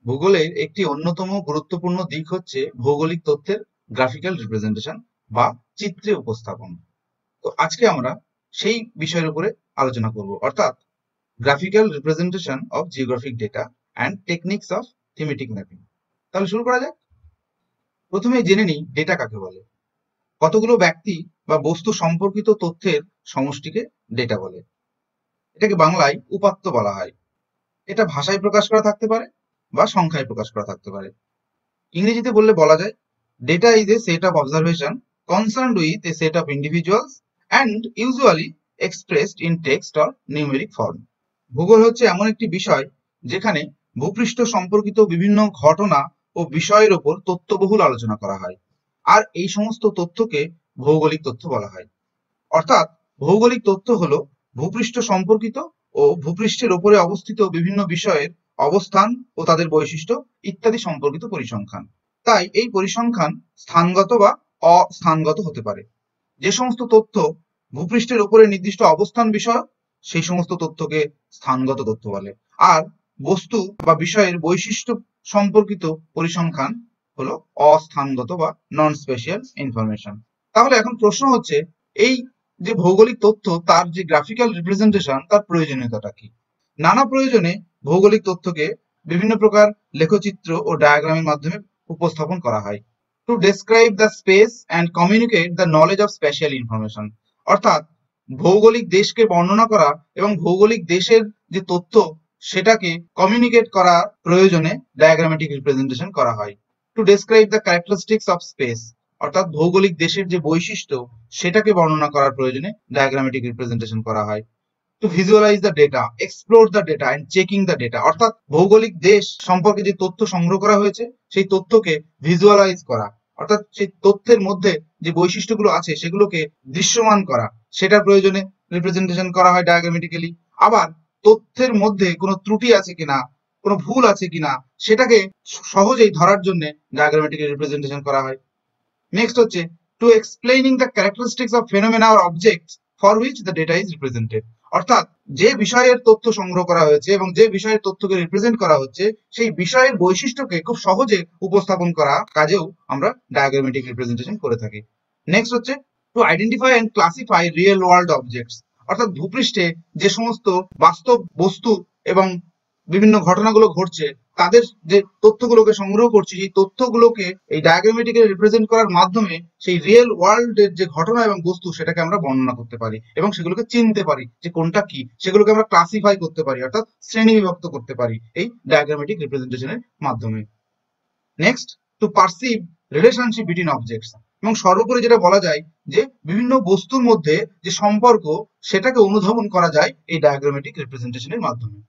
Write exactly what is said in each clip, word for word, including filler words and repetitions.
ভূগোলের একটি অন্যতম গুরুত্বপূর্ণ দিক হচ্ছে ভৌগোলিক তথ্যের গ্রাফিক্যাল রিপ্রেজেন্টেশন বা চিত্রে উপস্থাপন। তো আজকে আমরা সেই বিষয়ের উপরে আলোচনা করব, অর্থাৎ graphical representation of geographic data and techniques of thematic mapping. তাহলে শুরু করা যাক। প্রথমে জেনে নিই ডেটা কাকে বলে। কতগুলো ব্যক্তি বা বস্তু সম্পর্কিত তথ্যের সমষ্টিকে ডেটা বলে। এটাকে বাংলায় উপাত্ত বলা হয়। এটা ভাষায় প্রকাশ করা থাকতে পারে বা সংখ্যায় প্রকাশ করা থাকতে পারে। ইংরেজিতে বললে বলা যায় data is a set of observation concerned with a set of individuals and usually expressed in text or numeric form. ভূগোল হচ্ছে এমন একটি বিষয় যেখানে ভূপৃষ্ঠ সম্পর্কিত বিভিন্ন ঘটনা ও বিষয়ের ওপর তথ্যবহুল আলোচনা করা হয়, আর এই সমস্ত তথ্যকে ভৌগোলিক তথ্য বলা হয়। অর্থাৎ ভৌগোলিক তথ্য হলো ভূপৃষ্ঠ সম্পর্কিত ও ভূপৃষ্ঠের ওপরে অবস্থিত বিভিন্ন বিষয়ের অবস্থান ও তাদের বৈশিষ্ট্য ইত্যাদি সম্পর্কিত পরিসংখ্যান। তাই এই পরিসংখ্যান স্থানগত বা অস্থানগত হতে পারে। যে সমস্ত তথ্য ভূপৃষ্ঠের ওপরে নির্দিষ্ট অবস্থান বিষয়, সেই সমস্ত তথ্যকে স্থানগত তথ্য বলে, আর বস্তু বা বিষয়ের বৈশিষ্ট্য সম্পর্কিত পরিসংখ্যান হলো অস্থানগত বা নন স্পেশিয়াল ইনফরমেশন। তাহলে এখন প্রশ্ন হচ্ছে, এই যে ভৌগোলিক তথ্য তার যে গ্রাফিক্যাল রিপ্রেজেন্টেশন তার প্রয়োজনীয়তাটা কি? নানা প্রয়োজনে ভৌগোলিক তথ্যকে বিভিন্ন প্রকার লেখচিত্র ও ডায়াগ্রামের মাধ্যমে উপস্থাপন করা হয়। To describe the space and communicate the knowledge of spatial information. অর্থাৎ ভৌগোলিক দেশকে বর্ণনা করা এবং ভৌগোলিক দেশের যে তথ্য সেটাকে কমিউনিকেট করার প্রয়োজনে ডায়াগ্রামেটিক রিপ্রেজেন্টেশন করা হয়। To describe the characteristics of space, অর্থাৎ ভৌগোলিক দেশের যে বৈশিষ্ট্য সেটাকে বর্ণনা করার প্রয়োজনে ডায়াগ্রামেটিক রিপ্রেজেন্টেশন করা হয়। To visualise the data, explore the data and checking the data, অর্থাৎ ভৌগোলিক দেশ সম্পর্কে যে তথ্য সংগ্রহ করা হয়েছে সেই তথ্যকে ভিজুয়ালাইজ করা, অর্থাৎ সেই তথ্যের মধ্যে যে বৈশিষ্ট্যগুলো আছে সেগুলোকে দৃশ্যমান করা, সেটার প্রয়োজনে রিপ্রেজেন্টেশন করা হয় ডায়াগ্রামেটিক্যালি। আবার তথ্যের মধ্যে কোনো ত্রুটি আছে কিনা, কোনো ভুল আছে কিনা সেটাকে সহজেই ধরার জন্য ডায়াগ্রামেটিক রিপ্রেজেন্টেশন করা হয়। নেক্সট হচ্ছে to explaining the characteristics of phenomena or objects for which the data is represented, অর্থাৎ যে বিষয়ের তথ্য সংগ্রহ করা হয়েছে এবং যে বিষয়ের তথ্যকে রিপ্রেজেন্ট করা হচ্ছে সেই বিষয়ের বৈশিষ্ট্যকে খুব সহজে উপস্থাপন করা কাজেও আমরা ডায়াগ্রামেটিক রিপ্রেজেন্টেশন করে থাকি। নেক্সট হচ্ছে to identify and classify real world objects, অর্থাৎ ভূপৃষ্ঠে যে সমস্ত বাস্তব বস্তু এবং বিভিন্ন ঘটনাগুলো ঘটছে তাদের যে তথ্যগুলোকে সংগ্রহ করছি সেই তথ্যগুলোকে এই ডায়াগ্রামেটিকে রিপ্রেজেন্ট করার মাধ্যমে সেই রিয়েল ওয়ার্ল্ডের যে ঘটনা এবং বস্তু সেটাকে আমরা বর্ণনা করতে পারি এবং সেগুলোকে চিনতে পারি যে কোনটা কি, সেগুলোকে আমরা ক্লাসিফাই করতে পারি, অর্থাৎ শ্রেণী বিভক্ত করতে পারি এই ডায়াগ্রামেটিক রিপ্রেজেন্টেশনের মাধ্যমে। Next to perceive relationship between objects, এবং সর্বোপরি যেটা বলা যায় যে বিভিন্ন বস্তুর মধ্যে যে সম্পর্ক সেটাকে অনুধাবন করা যায় এই ডায়াগ্রামেটিক রিপ্রেজেন্টেশনের মাধ্যমে।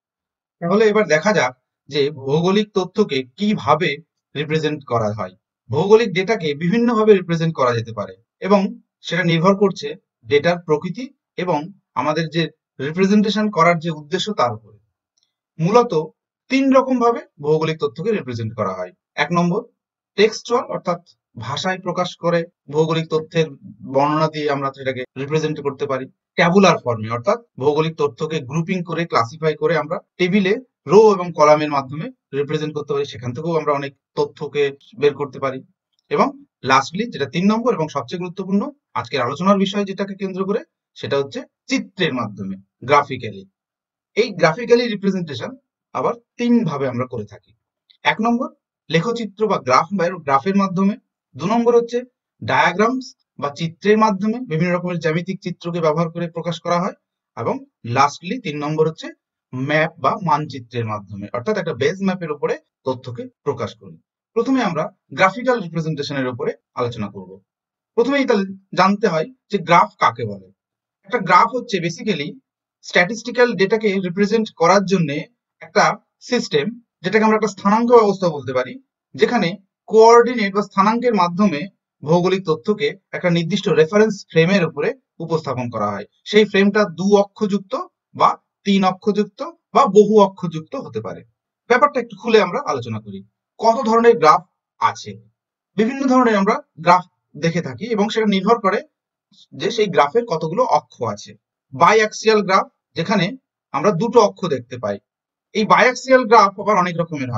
তাহলে এবার দেখা যাক যে ভৌগোলিক তথ্যকে কিভাবে রিপ্রেজেন্ট করা হয়। ভৌগোলিক ডেটাকে বিভিন্নভাবে রিপ্রেজেন্ট করা যেতে পারে এবং সেটা নির্ভর করছে ডেটার প্রকৃতি এবং আমাদের যে রিপ্রেজেন্টেশন করার যে উদ্দেশ্য তার উপরে। মূলত তিন রকম ভাবে ভৌগোলিক তথ্যকে রিপ্রেজেন্ট করা হয়। এক নম্বর টেক্সচুয়াল, অর্থাৎ ভাষায় প্রকাশ করে ভৌগোলিক তথ্যের বর্ণনা দিয়ে আমরা সেটাকে রিপ্রেজেন্ট করতে পারি। ট্যাবুলার ফর্মে, অর্থাৎ ভৌগোলিক তথ্যকে গ্রুপিং করে ক্লাসিফাই করে আমরা টেবিলে রো এবং কলামের মাধ্যমে রিপ্রেজেন্ট করতে পারি, সেখান থেকেও আমরা অনেক তথ্যকে বের করতে পারি। এবং লাস্টলি যেটা তিন নম্বর এবং সবচেয়ে গুরুত্বপূর্ণ আজকের আলোচনার বিষয় যেটাকে কেন্দ্র করে, সেটা হচ্ছে চিত্রের মাধ্যমে, গ্রাফিক্যালি। এই গ্রাফিক্যালি রিপ্রেজেন্টেশন আবার তিন ভাবে আমরা করে থাকি। এক নম্বর লেখচিত্র বা গ্রাফ বা গ্রাফের মাধ্যমে। দু নম্বর হচ্ছে ডায়াগ্রামস বা চিত্রের মাধ্যমে, বিভিন্ন রকমের জ্যামিতিক চিত্রকে ব্যবহার করে প্রকাশ করা হয়। এবং লাস্টলি তিন নম্বর হচ্ছে ম্যাপ বা মানচিত্রের মাধ্যমে, অর্থাৎ একটা বেজ ম্যাপের উপরে তথ্যকে প্রকাশ করি। প্রথমে আমরা গ্রাফিক্যাল রিপ্রেজেন্টেশনের উপরে আলোচনা করব। প্রথমেই তাহলে জানতে হয় যে গ্রাফ কাকে বলে। একটা গ্রাফ হচ্ছে বেসিক্যালি স্ট্যাটিস্টিক্যাল ডেটাকে রিপ্রেজেন্ট করার জন্য একটা সিস্টেম, যেটাকে আমরা একটা স্থানাঙ্ক ব্যবস্থা বলতে পারি, যেখানে কোঅর্ডিনেট বা স্থানাঙ্কের মাধ্যমে ভৌগোলিক তথ্যকে একটা নির্দিষ্ট রেফারেন্স ফ্রেমের উপরে উপস্থাপন করা হয়। সেই ফ্রেমটা দু অক্ষযুক্ত বা তিন অক্ষযুক্ত বা বহু অক্ষযুক্ত হতে পারে। ব্যাপারটা একটু খুলে আমরা আলোচনা করি। কত ধরনের গ্রাফ আছে? বিভিন্ন ধরনের আমরা গ্রাফ দেখে থাকি এবং সেটা নির্ভর করে যে সেই গ্রাফের কতগুলো অক্ষ আছে। বাইঅ্যাক্সিয়াল গ্রাফ, যেখানে আমরা দুটো অক্ষ দেখতে পাই। এই বাইঅ্যাক্সিয়াল গ্রাফ আবার অনেক রকমের হয়।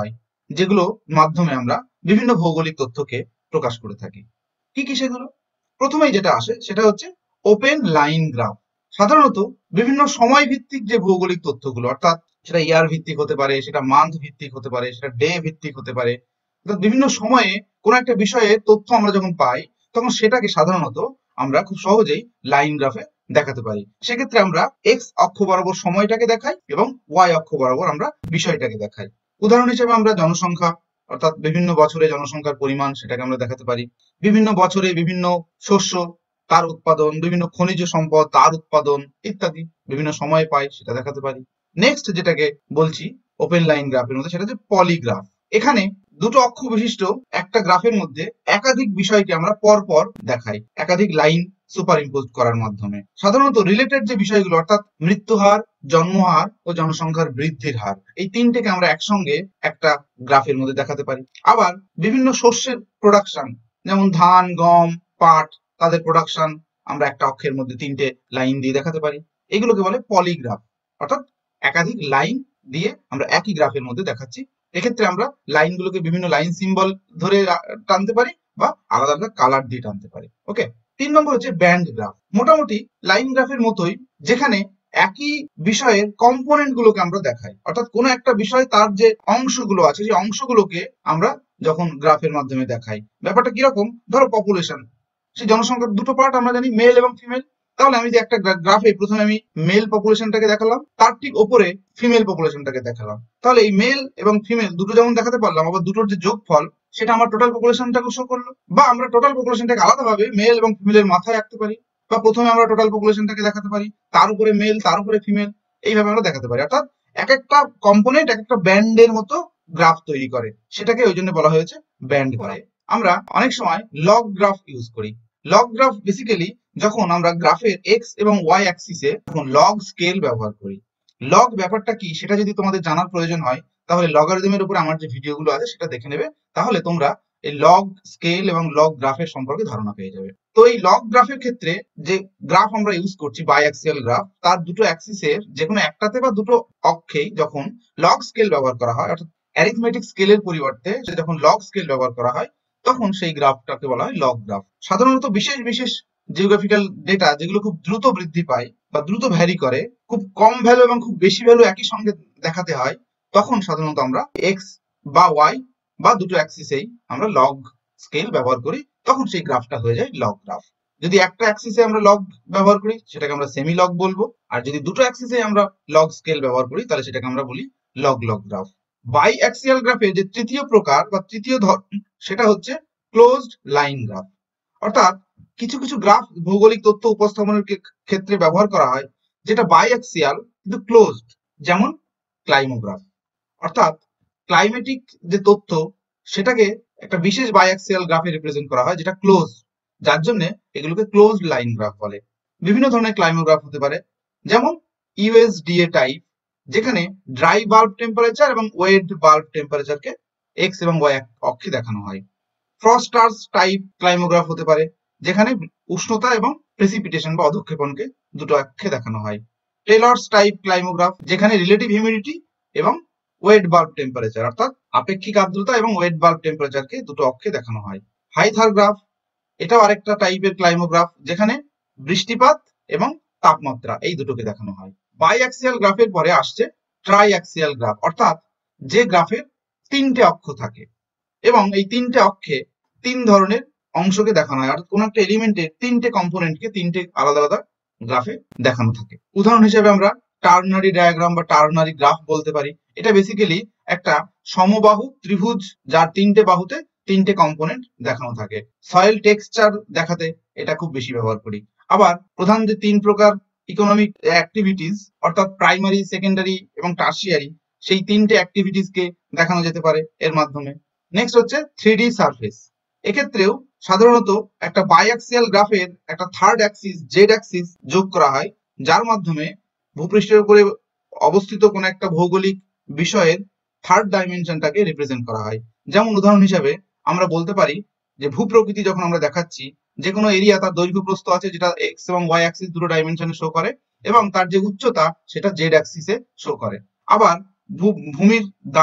যেগুলো মাধ্যমে আমরা বিভিন্ন ভৌগোলিক তথ্যকে প্রকাশ করে থাকি। কি কি সেগুলো? প্রথমেই যেটা আসে সেটা হচ্ছে ওপেন লাইন গ্রাফ। সাধারণত বিভিন্ন সময় ভিত্তিক যে ভৌগোলিক তথ্যগুলো, অর্থাৎ সেটা ইয়ার ভিত্তিক হতে পারে, সেটা মান্থ ভিত্তিক হতে পারে, সেটা ডে ভিত্তিক হতে পারে, অর্থাৎ বিভিন্ন সময়ে কোনো একটা বিষয়ে তথ্য আমরা যখন পাই তখন সেটাকে সাধারণত আমরা খুব সহজেই লাইন গ্রাফে দেখাতে পারি। সেক্ষেত্রে আমরা এক্স অক্ষ বরাবর সময়টাকে দেখাই এবং ওয়াই অক্ষ বরাবর আমরা বিষয়টাকে দেখাই। উদাহরণ হিসেবে আমরা জনসংখ্যা, অর্থাৎ বিভিন্ন বছরে জনসংখ্যার পরিমাণ, সেটাকে আমরা দেখাতে পারি। বিভিন্ন বছরে বিভিন্ন শস্য, তার উৎপাদন, বিভিন্ন খনিজ সম্পদ, তার উৎপাদন ইত্যাদি বিভিন্ন সময়ে পাই, সেটা দেখাতে পারি। নেক্সট যেটাকে বলছি ওপেন লাইন গ্রাফের মধ্যে, সেটা হচ্ছে পলিগ্রাফ। এখানে দুটো অক্ষ বিশিষ্ট একটা গ্রাফের মধ্যে একাধিক বিষয়কে আমরা পর পর দেখাই একাধিক লাইন সুপার ইম্পোজ করার মাধ্যমে। সাধারণত রিলেটেড যে বিষয়গুলো, অর্থাৎ মৃত্যু হার, জন্ম হার ও জনসংখ্যার বৃদ্ধির হার, এই তিনটেকে আমরা একসঙ্গে একটা গ্রাফের মধ্যে দেখাতে পারি। আবার বিভিন্ন শস্যের প্রোডাকশন, যেমন ধান, গম, পাট, তাদের প্রোডাকশন আমরা একটা অক্ষের মধ্যে তিনটে লাইন দিয়ে দেখাতে পারি। এগুলোকে বলে পলিগ্রাফ, অর্থাৎ একাধিক লাইন দিয়ে আমরা একই গ্রাফের মধ্যে দেখাচ্ছি। এক্ষেত্রে আমরা লাইনগুলোকে বিভিন্ন লাইন সিম্বল ধরে টানতে পারি বা আলাদা আলাদা কালার দিয়ে টানতে পারি। ওকে, তিন নম্বর হচ্ছে ব্যান্ড গ্রাফ। মোটামুটি লাইন গ্রাফের মতোই, যেখানে একই বিষয়ের কম্পোনেন্ট গুলোকে আমরা দেখাই, অর্থাৎ কোনো একটা বিষয় তার যে অংশগুলো আছে সেই অংশগুলোকে আমরা যখন গ্রাফের মাধ্যমে দেখাই। ব্যাপারটা কিরকম? ধরো পপুলেশন, সেই জনসংখ্যার দুটো পার্ট আমরা জানি, মেল এবং ফিমেল। তাহলে আমি যে একটা গ্রাফে প্রথমে আমি মেল পপুলেশনটাকে দেখালাম, তার ঠিক ওপরে ফিমেল পপুলেশনটাকে দেখালাম, তাহলে এই মেল এবং ফিমেল দুটো যেমন দেখাতে পারলাম, আবার দুটোর যে যোগফল সেটা আমার টোটাল পপুলেশনটাকে শো করলো। বা আমরা টোটাল পপুলেশনটাকে আলাদাভাবে মেল এবং ফিমেলের মাথায় রাখতে পারি, বা প্রথমে আমরা টোটাল পপুলেশনটাকে দেখাতে পারি, তার উপরে মেল, তার উপরে ফিমেল, এইভাবে আমরা দেখাতে পারি। অর্থাৎ এক একটা কম্পোনেন্ট এক একটা ব্যান্ডের মতো গ্রাফ তৈরি করে, সেটাকে ওই জন্য বলা হয়েছে ব্যান্ড করে। আমরা অনেক সময় লগ গ্রাফ ইউজ করি। লগ গ্রাফ বেসিক্যালি যখন আমরা গ্রাফের এক্স এবং ওয়াই অ্যাক্সিসে তখন লগ স্কেল ব্যবহার করি। লগ ব্যাপারটা কি সেটা যদি তোমাদের জানার প্রয়োজন হয় তাহলে লগারিদমের উপর আমার যে ভিডিওগুলো আছে সেটা দেখে নেবে, তাহলে তোমরা এই লগ স্কেল এবং লগ গ্রাফের সম্পর্কে ধারণা পেয়ে যাবে। তো এই লগ গ্রাফের ক্ষেত্রে যে গ্রাফ আমরা ইউজ করছি বাই অ্যাক্সিয়াল গ্রাফ, তার দুটো অ্যাক্সিসের যে কোনো একটাতে বা দুটো অক্ষেই যখন লগ স্কেল ব্যবহার করা হয়, অর্থাৎ অ্যারিথমেটিক স্কেলের পরিবর্তে যখন লগ স্কেল ব্যবহার করা হয় তখন সেই গ্রাফটাকে বলা হয় লগ গ্রাফ। সাধারণত বিশেষ বিশেষ জিওগ্রাফিক্যাল ডেটা যেগুলো খুব দ্রুত বৃদ্ধি পায় বা দ্রুত ভ্যারি করে, খুব কম ভ্যালু এবং খুব বেশি ভ্যালু একই সঙ্গে দেখাতে হয়, তখন সাধারণত আমরা এক্স বা ওয়াই বা দুটো অ্যাক্সিসেই আমরা লগ স্কেল ব্যবহার করি, তখন সেই গ্রাফটা হয়ে যায় লগ গ্রাফ। যদি একটা অ্যাক্সিসে আমরা লগ ব্যবহার করি সেটাকে আমরা সেমি লগ বলবো, আর যদি দুটো অ্যাক্সিসে আমরা লগ স্কেল ব্যবহার করি তাহলে সেটাকে আমরা বলি log log graph. Biaxial গ্রাফের যে তৃতীয় প্রকার বা তৃতীয় ধরন সেটা হচ্ছে ক্লোজড লাইন গ্রাফ। অর্থাৎ কিছু কিছু গ্রাফ ভৌগোলিক তথ্য উপস্থাপনের ক্ষেত্রে ব্যবহার করা হয় যেটা বাই অ্যাক্সিয়াল কিন্তু ক্লোজড, যেমন ক্লাইমোগ্রাফ। অর্থাৎ ক্লাইমেটিক যে তথ্য সেটাকে একটা বিশেষ বাই অ্যাক্সিয়াল গ্রাফে রিপ্রেজেন্ট করা হয় যেটা ক্লোজ, যার জন্য এগুলোকে ক্লোজড লাইন গ্রাফ বলে। বিভিন্ন ধরনের ক্লাইমোগ্রাফ হতে পারে, যেমন ইউএসডিএ টাইপ, যেখানে ড্রাই বাল্ব টেম্পারেচার এবং ওয়েট বাল্ব টেম্পারেচারকে এক্স এবং ওয়াই অক্ষে দেখানো হয়। ফ্রস্টার্স টাইপ ক্লাইমোগ্রাফ হতে পারে, যেখানে উষ্ণতা এবং প্রেসিপিটেশন বা অধঃক্ষেপণকে দুটো অক্ষে দেখানো হয়। টেলর্স টাইপ ক্লাইমোগ্রাফ, যেখানে রিলেটিভ হিউমিডিটি এবং ওয়েট বাল্ব টেম্পারেচার, অর্থাৎ আপেক্ষিক আর্দ্রতা এবং ওয়েট বাল্ব টেম্পারেচারকে দুটো অক্ষে দেখানো হয়। হাইথার গ্রাফ, এটাও আরেকটা টাইপের ক্লাইমোগ্রাফ, যেখানে বৃষ্টিপাত এবং তাপমাত্রা এই দুটোকে দেখানো হয়। বাই অ্যাক্সিয়াল গ্রাফের পরে আসছে ট্রাই অ্যাক্সিয়াল গ্রাফ, অর্থাৎ যে গ্রাফের তিনটে অক্ষ থাকে এবং এই তিনটে অক্ষে তিন ধরনের অংশকে দেখানো হয়, অর্থাৎ কোন একটা এলিমেন্টের তিনটে কম্পোনেন্টকে তিনটে আলাদা আলাদা গ্রাফে দেখানো থাকে। উদাহরণ হিসেবে আমরা টার্নারি ডায়াগ্রাম বা টার্নারি গ্রাফ বলতে পারি। এটা বেসিক্যালি একটা সমবাহু ত্রিভুজ যার তিনটে বাহুতে তিনটে কম্পোনেন্ট দেখানো থাকে। সয়েল টেক্সচার দেখাতে এটা খুব বেশি ব্যবহার করি। আবার প্রধান যে তিন প্রকার ইকোনমিক অ্যাক্টিভিটিস, অর্থাৎ প্রাইমারি, সেকেন্ডারি এবং টার্সিয়ারি, সেই তিনটে অ্যাক্টিভিটিসকে দেখানো যেতে পারে এর মাধ্যমে। নেক্সট হচ্ছে থ্রি ডি সারফেস। এক্ষেত্রেও সাধারণত একটা বাই অ্যাক্সিয়াল গ্রাফের একটা থার্ড অ্যাক্সিস জেড অ্যাক্সিস যোগ করা হয়, যার মাধ্যমে ভূপৃষ্ঠের উপরে অবস্থিত কোন একটা ভৌগোলিক বিষয়ের থার্ড ডাইমেনশনটাকে রিপ্রেজেন্ট করা হয়। যেমন উদাহরণ হিসাবে আমরা বলতে পারি যে ভূপ্রকৃতি যখন আমরা দেখাচ্ছি, যে কোনো এরিয়া তার দৈর্ঘ্য প্রস্থ আছে যেটা এক্স এবং ওয়াই অ্যাক্সিস দুটো ডাইমেনশনে শো করে, এবং তার যে উচ্চতা সেটা জেড অ্যাক্সিসে শো করে। আবার ভূমির দাম,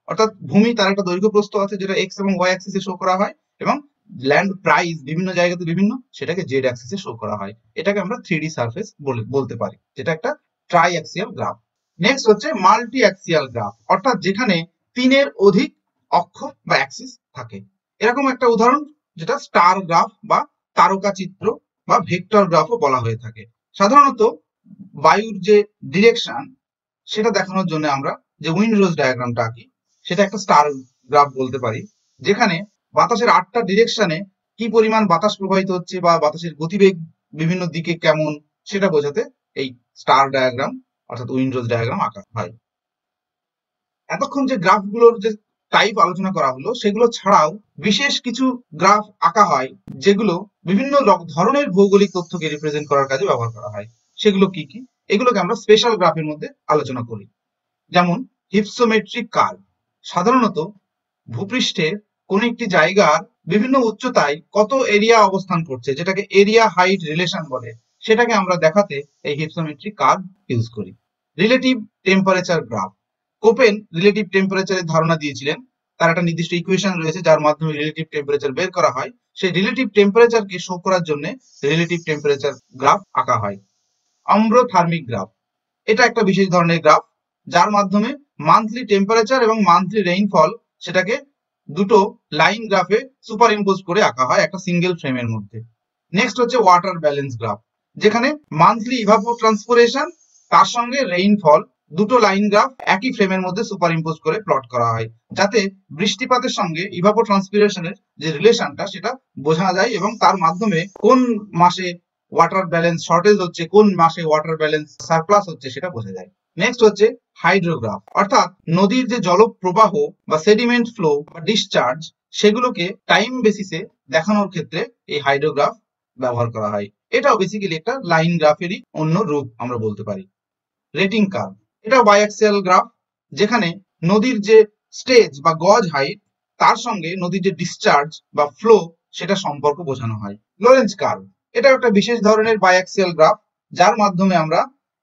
অর্থাৎ ভূমি তার একটা দৈর্ঘ্য প্রস্থ আছে যেটা এক্স এবং ওয়াই অ্যাক্সিসে শো করা হয়, এবং ল্যান্ড প্রাইস বিভিন্ন জায়গাতে বিভিন্ন, সেটাকে জেড অ্যাক্সিসে শো করা হয়। এটাকে আমরা থ্রি ডি সার্ফেস বলে বলতে পারি, যেটা একটা ট্রাই অ্যাক্সিয়াল গ্রাফ। নেক্সট হচ্ছে মাল্টি অ্যাক্সিয়াল গ্রাফ, অর্থাৎ যেখানে তিনের অধিক অক্ষ বা অ্যাক্সিস থাকে। এরকম একটা উদাহরণ যেটা স্টার গ্রাফ বা তারকা চিত্র বা ভেক্টর গ্রাফও বলা হয়ে থাকে। সাধারণত বায়ুর যে ডিরেকশন সেটা দেখানোর জন্য আমরা যে উইন্ডরোজ ডায়াগ্রামটা আঁকি, সেটা একটা স্টার গ্রাফ বলতে পারি, যেখানে বাতাসের আটটা ডিরেকশনে কি পরিমাণ বাতাস প্রবাহিত হচ্ছে বা বাতাসের গতিবেগ বিভিন্ন দিকে কেমন, সেটা বোঝাতে এই স্টার ডায়াগ্রাম অর্থাৎ উইন্ডরোজ ডায়াগ্রাম আঁকা হয়। এতক্ষণ যে গ্রাফগুলোর যে টাইপ আলোচনা করা হলো, সেগুলো ছাড়াও বিশেষ কিছু গ্রাফ আঁকা হয় যেগুলো বিভিন্ন ধরনের ভৌগোলিক তথ্যকে রিপ্রেজেন্ট করার কাজে ব্যবহার করা হয়। সেগুলো কি কি, এগুলোকে আমরা স্পেশাল গ্রাফের মধ্যে আলোচনা করি। যেমন হিপসোমেট্রিক কার্ভ, সাধারণত ভূপৃষ্ঠের কোন একটি জায়গার বিভিন্ন উচ্চতায় কত এরিয়া অবস্থান করছে, যেটাকে এরিয়া হাইট রিলেশন বলে, সেটাকে আমরা দেখাতে এই হিপসোমেট্রিক কার্ভ ইউজ করি। Relative temperature graph, Koppen relative টেম্পারেচারের ধারণা দিয়েছিলেন, তার একটা নির্দিষ্ট ইকুয়েশন রয়েছে যার মাধ্যমে রিলেটিভ টেম্পারেচার বের করা হয়। সেই রিলেটিভ টেম্পারেচারকে শো করার জন্য রিলেটিভ টেম্পারেচার গ্রাফ আঁকা হয়। অম্ব্রোথার্মিক গ্রাফ, এটা একটা বিশেষ ধরনের গ্রাফ যার মাধ্যমে মান্থলি টেম্পারেচার এবং মান্থলি রেইনফল সেটাকে দুটো লাইন গ্রাফে সুপার ইম্পোজ করে আঁকা হয় একটা সিঙ্গেল ফ্রেমের মধ্যে। নেক্সট হচ্ছে ওয়াটার ব্যালেন্স গ্রাফ, যেখানে মান্থলি ইভাপোট্রান্সপিরেশন তার সঙ্গে রেইনফল দুটো লাইন গ্রাফ একই ফ্রেমের মধ্যে সুপার ইম্পোজ করে প্লট করা হয়, যাতে বৃষ্টিপাতের সঙ্গে ইভাপোট্রান্সপিরেশনের যে রিলেশনটা সেটা বোঝা যায় এবং তার মাধ্যমে কোন মাসে ওয়াটার ব্যালেন্স শর্টেজ হচ্ছে, কোন মাসে ওয়াটার ব্যালেন্স সারপ্লাস হচ্ছে, সেটা বোঝা যায়। নেক্সট হচ্ছে হাইড্রোগ্রাফ, অর্থাৎ নদীর যে জলপ্রবাহ বা সেডিমেন্ট ফ্লো বা ডিসচার্জ, সেগুলোকে টাইম বেসিসে দেখানোর ক্ষেত্রে এই হাইড্রোগ্রাফ ব্যবহার করা হয়। এটাও বেসিক্যালি একটা লাইন গ্রাফেরই অন্য রূপ আমরা বলতে পারি। রেটিং কার্ভ, এটা বাইঅ্যাক্সিয়াল গ্রাফ, যেখানে নদীর যে স্টেজ বা গজ হাইট তার সঙ্গে নদীর যে ডিসচার্জ বা ফ্লো সেটা সম্পর্ক বোঝানো হয়। লোরেন্জ কার্ভ, এটা একটা বিশেষ ধরনের বাইঅ্যাক্সিয়াল গ্রাফ যার মাধ্যমে আমরা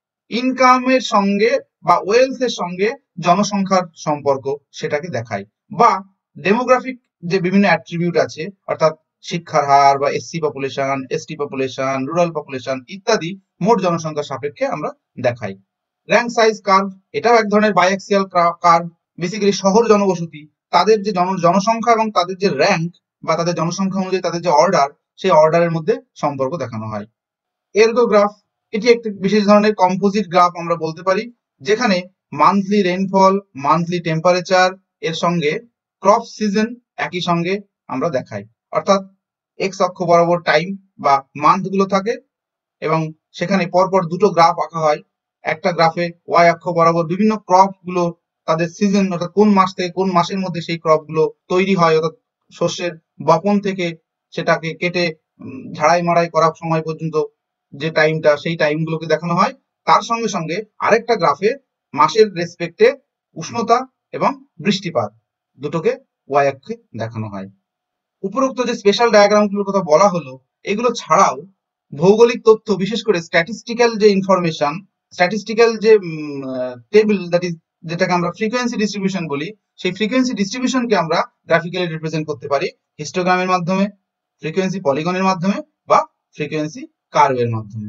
ইনকামের সঙ্গে বা ওয়েলথ এর সঙ্গে জনসংখ্যার সম্পর্ক সেটাকে দেখাই, বা ডেমোগ্রাফিক যে বিভিন্ন অ্যাট্রিবিউট আছে, অর্থাৎ শিক্ষার হার বা SC population, ST population, rural population ইত্যাদি মোট জনসংখ্যার সাপেক্ষে আমরা দেখাই। র্যাঙ্ক সাইজ কার্ভ, এটাও এক ধরনের বাইঅ্যাক্সিয়াল কার্ভ, বেসিক্যালি শহর জনবসতি তাদের যে জনসংখ্যা এবং তাদের যে র্যাঙ্ক বা তাদের জনসংখ্যা অনুযায়ী তাদের যে অর্ডার, সেই অর্ডারের মধ্যে সম্পর্ক দেখানো হয়। এরগোগ্রাফ, এটি একটি বিশেষ ধরনের কম্পোজিট গ্রাফ আমরা বলতে পারি, যেখানে মান্থলি রেইনফল, মান্থলি টেম্পারেচার এর সঙ্গে ক্রপ সিজন একই সঙ্গে আমরা দেখাই, অর্থাৎ এক্স অক্ষ বরাবর টাইম বা মান্থ গুলো থাকে এবং সেখানে পরপর দুটো গ্রাফ আঁকা হয়। একটা গ্রাফে ওয়াই অক্ষ বরাবর বিভিন্ন ক্রপ গুলো তাদের সিজন, অর্থাৎ কোন মাস থেকে কোন মাসের মধ্যে সেই ক্রপ গুলো তৈরি হয়, অর্থাৎ শস্যের বপন থেকে সেটাকে কেটে ঝাড়াই মাড়াই করার সময় পর্যন্ত যে টাইমটা, সেই টাইমগুলোকে দেখানো হয়। তার সঙ্গে সঙ্গে আরেকটা গ্রাফে মাসের রেসপেক্টে উষ্ণতা এবং বৃষ্টিপাত দুটোকে ওয়াই অক্ষে দেখানো হয়। উপরোক্ত যে স্পেশাল ডায়াগ্রামগুলোর কথা বলা হলো, এগুলো ছাড়াও ভৌগোলিক তথ্য, বিশেষ করে স্ট্যাটিস্টিক্যাল যে ইনফরমেশন, স্ট্যাটিস্টিক্যাল যে টেবিল, দ্যাট ইজ যেটাকে আমরা ফ্রিকোয়েন্সি ডিস্ট্রিবিউশন বলি, সেই ফ্রিকোয়েন্সি ডিস্ট্রিবিউশনকে আমরা গ্রাফিক্যালি রিপ্রেজেন্ট করতে পারি হিস্টোগ্রামের মাধ্যমে, ফ্রিকোয়েন্সি পলিগনের মাধ্যমে বা ফ্রিকোয়েন্সি কার্ভের মাধ্যমে।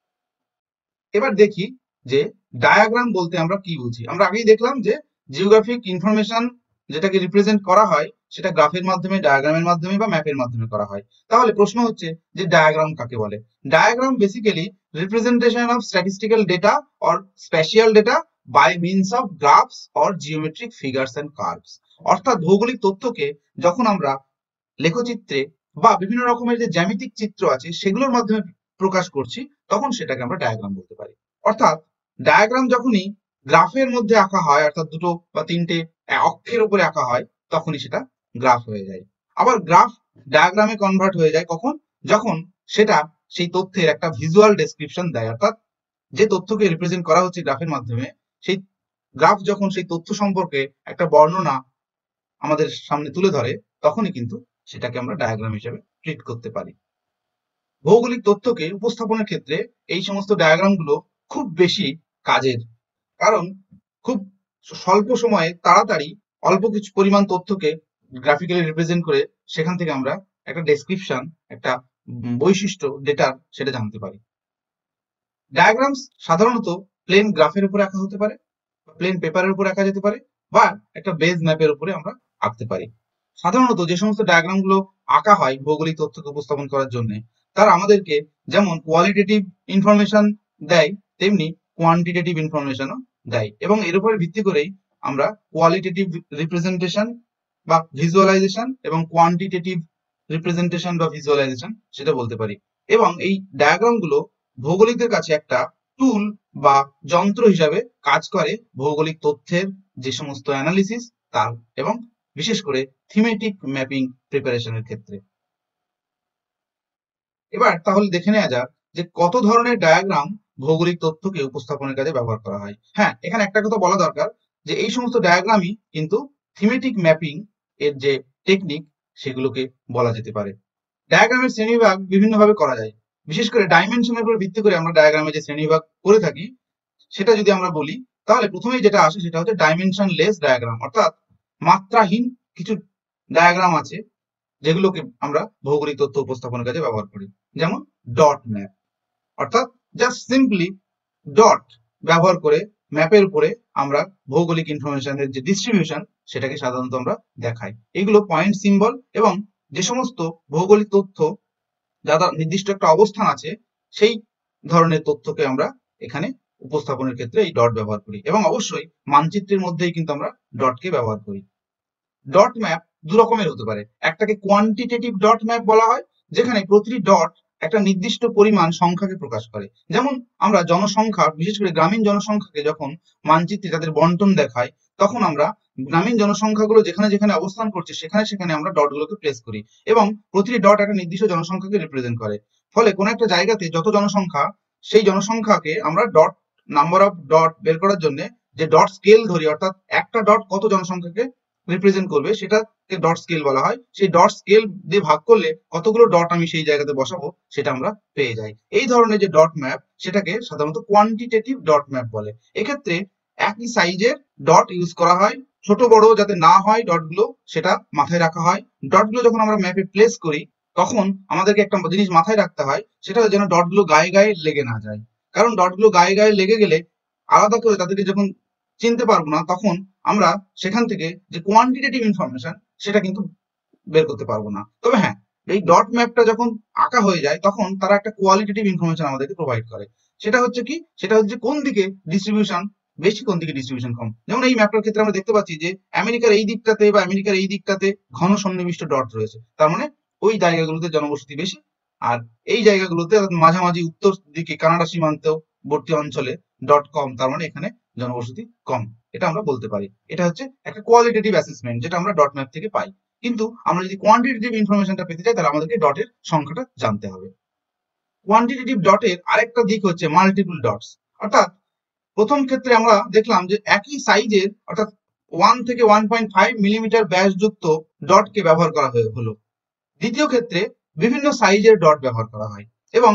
এবার দেখি যে ডায়াগ্রাম বলতে আমরা কি বুঝি। আমরা আগেই দেখলাম যে জিওগ্রাফিক ইনফরমেশন যেটাকে রিপ্রেজেন্ট করা হয় সেটা গ্রাফের মাধ্যমে, ডায়াগ্রামের মাধ্যমে বা ম্যাপের মাধ্যমে করা হয়। তাহলে প্রশ্ন হচ্ছে যে ডায়াগ্রাম কাকে বলে? Diagram basically representation of statistical data or spatial data by means of graphs or geometric figures and curves. অর্থাৎ ভৌগোলিক তথ্যকে যখন আমরা লেখচিত্রে বা বিভিন্ন রকমের যে জ্যামিতিক চিত্র আছে সেগুলোর মাধ্যমে প্রকাশ করছি, তখন সেটাকে আমরা ডায়াগ্রাম বলতে পারি। অর্থাৎ ডায়াগ্রাম যখনই গ্রাফের মধ্যে আঁকা হয়, অর্থাৎ দুটো বা তিনটে অক্ষের উপরে আঁকা হয়, তখনই সেটা গ্রাফ হয়ে যায়। আবার গ্রাফ ডায়াগ্রামে কনভার্ট হয়ে যায় কখন? যখন সেটা সেই তথ্যের একটা ভিজুয়াল ডেসক্রিপশন দেয়, অর্থাৎ যে তথ্যকে রিপ্রেজেন্ট করা হচ্ছে গ্রাফের মাধ্যমে, সেই গ্রাফ যখন সেই তথ্য সম্পর্কে একটা বর্ণনা আমাদের সামনে তুলে ধরে, তখনই কিন্তু সেটাকে আমরা ডায়াগ্রাম হিসেবে ট্রিট করতে পারি। ভৌগোলিক তথ্যকে উপস্থাপনের ক্ষেত্রে এই সমস্ত ডায়াগ্রামগুলো খুব বেশি কাজের, কারণ খুব স্বল্প সময়ে তাড়াতাড়ি অল্প কিছু পরিমাণ তথ্যকে গ্রাফিক্যালি রিপ্রেজেন্ট করে সেখান থেকে আমরা একটা ডেসক্রিপশন, একটা বৈশিষ্ট্য ডেটার সেটা জানতে পারি। ডায়াগ্রামস সাধারণত প্লেন গ্রাফের উপরে আঁকা হতে পারে, প্লেন পেপারের উপরে আঁকা যেতে পারে, বা একটা বেজ ম্যাপের উপরে আমরা আঁকতে পারি। সাধারণত যে সমস্ত ডায়াগ্রাম গুলো আঁকা হয় ভৌগোলিক তথ্যকে উপস্থাপন করার জন্য, তারা আমাদেরকে যেমন কোয়ালিটেটিভ ইনফরমেশন দেয় তেমনি কোয়ান্টিটেটিভ ইনফরমেশনও দেয়, এবং এর উপরে ভিত্তি করেই আমরা কোয়ালিটেটিভ রিপ্রেজেন্টেশন বা ভিজুয়ালাইজেশন এবং কোয়ান্টিটেটিভ রিপ্রেজেন্টেশন বা ভিজুয়ালাইজেশন সেটা বলতে পারি। এবং এই ডায়াগ্রাম গুলো ভৌগোলিকদের কাছে একটা টুল বা যন্ত্র হিসাবে কাজ করে ভৌগোলিক তথ্যের যে সমস্ত অ্যানালিসিস তার, এবং বিশেষ করে থিমেটিক ম্যাপিং প্রিপারেশনের ক্ষেত্রে। এবার তাহলে দেখে নেওয়া যাক যে কত ধরনের ডায়াগ্রাম ভৌগোলিক তথ্যকে উপস্থাপনের কাজে ব্যবহার করা হয়। হ্যাঁ, এখানে একটা কথা বলা দরকার যে এই সমস্ত ডায়াগ্রামই কিন্তু থিমেটিক ম্যাপিং এর যে টেকনিক সেগুলোকে বলা যেতে পারে। ডায়াগ্রামের শ্রেণীবিভাগ বিভিন্নভাবে করা যায়। বিশেষ করে ডাইমেনশনের উপর ভিত্তি করে আমরা ডায়াগ্রামে যে শ্রেণীবিভাগ করে থাকি সেটা যদি আমরা বলি, তাহলে প্রথমেই যেটা আসে সেটা হচ্ছে ডাইমেনশন লেস ডায়াগ্রাম, অর্থাৎ মাত্রাহীন কিছু ডায়াগ্রাম আছে যেগুলোকে আমরা ভৌগোলিক তথ্য উপস্থাপনের কাজে ব্যবহার করি। যেমন ডট ম্যাপ, অর্থাৎ জাস্ট সিম্পলি ডট ব্যবহার করে ম্যাপের উপরে আমরা ভৌগোলিক ইনফরমেশনের যে ডিস্ট্রিবিউশন সেটাকে সাধারণত আমরা দেখাই। এগুলো পয়েন্ট সিম্বল, এবং যে সমস্ত ভৌগোলিক তথ্য যারা নির্দিষ্ট একটা অবস্থান আছে সেই ধরনের তথ্যকে আমরা এখানে উপস্থাপনের ক্ষেত্রে এই ডট ব্যবহার করি, এবং অবশ্যই মানচিত্রের মধ্যেই কিন্তু আমরা ডটকে ব্যবহার করি। ডট ম্যাপ দু রকমের হতে পারে। একটাকে কোয়ান্টিটেটিভ ডট ম্যাপ বলা হয়, যেখানে প্রতিটি ডট একটা নির্দিষ্ট পরিমাণ সংখ্যাকে প্রকাশ করে। যেমন আমরা জনসংখ্যা, বিশেষ করে গ্রামীণ জনসংখ্যাকে যখন মানচিত্রে তাদের বন্টন দেখাই, তখন আমরা গ্রামীণ জনসংখ্যাগুলো যেখানে যেখানে অবস্থান করছে সেখানে সেখানে আমরা ডটগুলোকে প্লেস করি, এবং প্রতিটি ডট একটা নির্দিষ্ট জনসংখ্যাকে রিপ্রেজেন্ট করে। ফলে কোন একটা জায়গাতে যত জনসংখ্যা, সেই জনসংখ্যাকে আমরা ডট নাম্বার অফ ডট বের করার জন্য যে ডট স্কেল ধরি, অর্থাৎ একটা ডট কত জনসংখ্যাকে রিপ্রেজেন্ট করবে সেটাকে ডট স্কেল বলা হয়। সেই ডট স্কেল দিয়ে ভাগ করলে কতগুলো ডট আমি সেই জায়গাতে বসাবো সেটা আমরা পেয়ে যাই। এই ধরনের যে ডট ম্যাপ সেটাকে সাধারণত কোয়ান্টিটেটিভ ডট ম্যাপ বলে। এক্ষেত্রে একই সাইজের ডট ইউজ করা হয়, ছোট বড় যাতে না হয় ডটগুলো সেটা মাথায় রাখা হয়। ডটগুলো যখন আমরা ম্যাপে প্লেস করি তখন আমাদেরকে একটা জিনিস মাথায় রাখতে হয়, সেটা যেন ডটগুলো গায়ে গায়ে লেগে না যায়। কারণ ডটগুলো গায়ে গায়ে লেগে গেলে আলাদা করে তাদেরকে যখন চিনতে পারবো না, তখন আমরা সেখান থেকে যে কোয়ান্টিটেটিভ ইনফরমেশন সেটা কিন্তু বের করতে পারবো না। তবে হ্যাঁ, এই ডট ম্যাপটা যখন আঁকা হয়ে যায় তখন তারা একটা কোয়ালিটেটিভ ইনফরমেশন আমাদেরকে প্রোভাইড করে। সেটা হচ্ছে কি, সেটা হচ্ছে কোন দিকে ডিস্ট্রিবিউশন বেশি, কোন দিকে ডিস্ট্রিবিউশন কম। যেমন এই ম্যাপটার ক্ষেত্রে আমরা দেখতে পাচ্ছি যে আমেরিকার এই দিকটাতে বা আমেরিকার এই দিকটাতে ঘন সন্নিবিষ্ট ডট রয়েছে, তার মানে ওই জায়গাগুলোতে জনবসতি বেশি। আর এই জায়গাগুলোতে মাঝামাঝি উত্তর দিকে কানাডা সীমান্তবর্তী অঞ্চলে ডট কম, তার মানে এখানে জনবসতি কম। এটা আমরা বলতে পারি। এটা হচ্ছে একটা কোয়ালিটেটিভ অ্যাসেসমেন্ট যেটা আমরা ডট ম্যাপ থেকে পাই। কিন্তু আমরা যদি কোয়ান্টিটেটিভ ইনফরমেশনটা পেতে চাই তাহলে আমাদেরকে ডটের সংখ্যাটা জানতে হবে। কোয়ান্টিটেটিভ ডটের আরেকটা দিক হচ্ছে মাল্টিপল ডটস, অর্থাৎ প্রথম ক্ষেত্রে আমরা দেখলাম যে একই সাইজের, অর্থাৎ ওয়ান থেকে ওয়ান পয়েন্ট ফাইভ মিলিমিটার ব্যাসযুক্ত ডটকে ব্যবহার করা হলো। দ্বিতীয় ক্ষেত্রে বিভিন্ন সাইজের ডট ব্যবহার করা হয়, এবং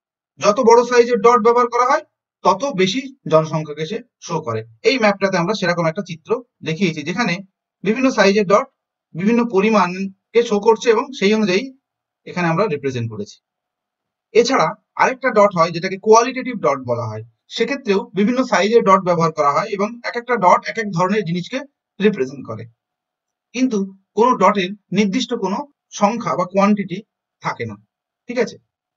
যত বড় সাইজের ডট ব্যবহার করা হয় তত বেশি জনসংখ্যাকে সে শো করে। এই ম্যাপটাতে আমরা সেরকম একটা চিত্র দেখিয়েছি যেখানে বিভিন্ন সাইজের ডট বিভিন্ন পরিমাণকে শো করছে, এবং সেই অনুযায়ী এখানে আমরা রিপ্রেজেন্ট করেছি। এছাড়া আরেকটা ডট হয় যেটাকে কোয়ালিটেটিভ ডট বলা হয়। সেক্ষেত্রেও বিভিন্ন সাইজের ডট ব্যবহার করা হয়, এবং এক একটা ডট এক এক ধরনের জিনিসকে রিপ্রেজেন্ট করে। কিন্তু কোনো ডটের নির্দিষ্ট কোনো সংখ্যা বা কোয়ান্টিটি থাকে না। ঠিক আছে।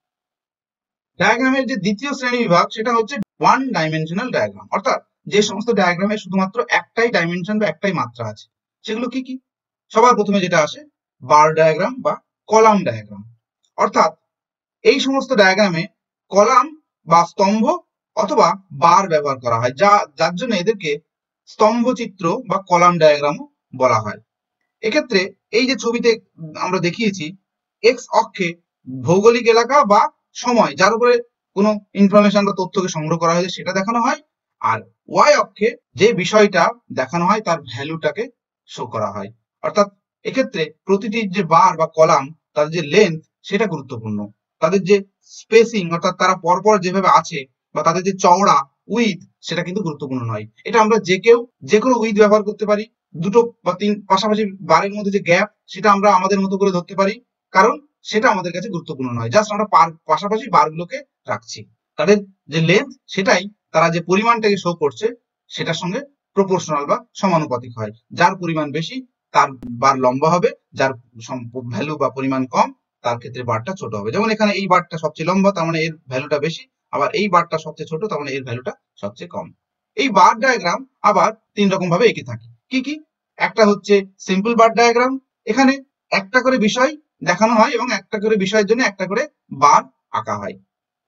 ডায়াগ্রামের যে দ্বিতীয় শ্রেণী বিভাগ সেটা হচ্ছে ওয়ান ডাইমেনশনাল ডায়াগ্রাম, অর্থাৎ যে সমস্ত ডায়াগ্রামে শুধুমাত্র একটাই ডাইমেনশন বা একটাই মাত্রা আছে। সেগুলো কি কি? সবার প্রথমে যেটা আসে বার ডায়াগ্রাম বা কলাম ডায়াগ্রাম, অর্থাৎ এই সমস্ত ডায়াগ্রামে কলাম বা স্তম্ভ অথবা বার ব্যবহার করা হয়, যা যার জন্য এদেরকে স্তম্ভ চিত্র বা কলাম ডায়াগ্রামও বলা হয়। এক্ষেত্রে এই যে ছবিতে আমরা দেখিয়েছি, এক্স অক্ষে ভৌগোলিক এলাকা বা সময় যার উপরে কোনো ইনফরমেশন বা তথ্যকে সংগ্রহ করা হয়েছে সেটা দেখানো হয়, আর ওয়াই অক্ষে যে বিষয়টা দেখানো হয় তার ভ্যালুটাকে শো করা হয়। অর্থাৎ এক্ষেত্রে প্রতিটি যে বার বা কলাম তাদের যে লেন্থ সেটা গুরুত্বপূর্ণ, তাদের যে স্পেসিং অর্থাৎ তারা পরপর যেভাবে আছে বা তাদের যে চওড়া উইথ সেটা কিন্তু গুরুত্বপূর্ণ নয়। এটা আমরা যে কেউ যে কোনো উইথ ব্যবহার করতে পারি, দুটো বা তিন পাশাপাশি বারের মধ্যে যে গ্যাপ, সেটা আমরা আমাদের মতো করে ধরতে পারি, কারণ সেটা আমাদের কাছে গুরুত্বপূর্ণ নয়। জাস্ট আমরা পাশাপাশি বারগুলোকে রাখছি, তাদের যে লেন্থ সেটাই তারা যে পরিমাণটাকে শো করছে সেটার সঙ্গে প্রপোর্শনাল বা সমানুপাতিক হয়। যার পরিমাণ বেশি তার বার লম্বা হবে, যার ভ্যালু বা পরিমাণ কম তার ক্ষেত্রে বারটা ছোট হবে। যেমন এখানে এই বারটা সবচেয়ে লম্বা, তার মানে এর ভ্যালুটা বেশি, আবার এই বারটা সবচেয়ে ছোট, তার মানে এর ভ্যালুটা সবচেয়ে কম। এই বার ডায়াগ্রাম আবার তিন রকম ভাবে এঁকে থাকি। কি কি? একটা হচ্ছে সিম্পল বার ডায়াগ্রাম, এখানে একটা করে বিষয় দেখানো হয় এবং একটা করে বিষয়ের জন্য একটা করে বার আঁকা হয়।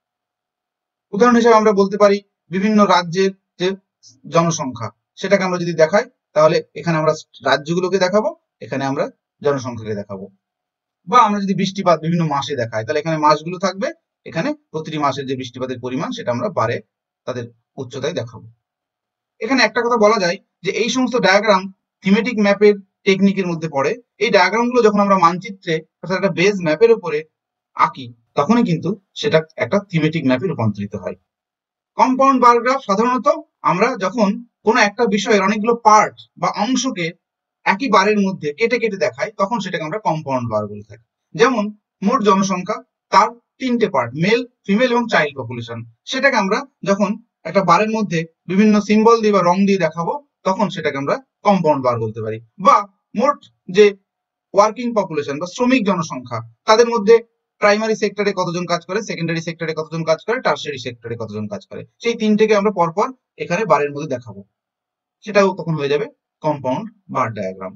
উদাহরণ হিসেবে আমরা বলতে পারি বিভিন্ন রাজ্যের যে জনসংখ্যা, সেটাকে আমরা যদি দেখাই তাহলে এখানে আমরা রাজ্যগুলোকে দেখাবো, এখানে আমরা জনসংখ্যাকে দেখাবো। বা আমরা যদি বৃষ্টিপাত বিভিন্ন মাসে দেখাই তাহলে এখানে মাসগুলো থাকবে, এখানে প্রতিটি মাসের যে বৃষ্টিপাতের পরিমাণ সেটা আমরা বারে তাদের উচ্চতায় দেখাবো। এখানে একটা কথা বলা যায় যে এই সমস্ত ডায়াগ্রাম থিমেটিক ম্যাপের টেকনিকের মধ্যে পড়ে। এই ডায়াগ্রামগুলো যখন আমরা মানচিত্রে অর্থাৎ একটা বেজ ম্যাপের উপরে আঁকি তখনই কিন্তু সেটা একটা থিমেটিক ম্যাপে রূপান্তরিত হয়। কম্পাউন্ড বার গ্রাফ সাধারণত আমরা যখন কোনো একটা বিষয়ের অনেকগুলো পার্ট বা অংশকে একই বারের মধ্যে কেটে কেটে দেখাই তখন সেটাকে আমরা কম্পাউন্ড বার বলে থাকি। যেমন মোট জনসংখ্যা, তার তিনটে পার্ট, মেল, ফিমেল এবং চাইল্ড পপুলেশন, সেটাকে আমরা যখন একটা বারের মধ্যে বিভিন্ন সিম্বল দিয়ে বা রং দিয়ে দেখাবো তখন সেটাকে আমরা কম্পাউন্ড বার বলতে পারি। বা মোট যে ওয়ার্কিং পপুলেশন বা শ্রমিক জনসংখ্যা, তাদের মধ্যে প্রাইমারি সেক্টরে কতজন কাজ করে, সেকেন্ডারি সেক্টরে কতজন কাজ করে, টার্সিয়ারি সেক্টরে কতজন কাজ করে, সেই তিনটেকে আমরা পরপর এখানে বারের মধ্যে দেখাবো, সেটাও তখন হয়ে যাবে কম্পাউন্ড বার ডায়াগ্রাম।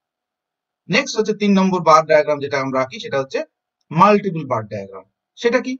নেক্সট হচ্ছে তিন নম্বর বার ডায়াগ্রাম যেটা আমরা আঁকি, সেটা হচ্ছে মাল্টিপল বার ডায়াগ্রাম। সেটা কি?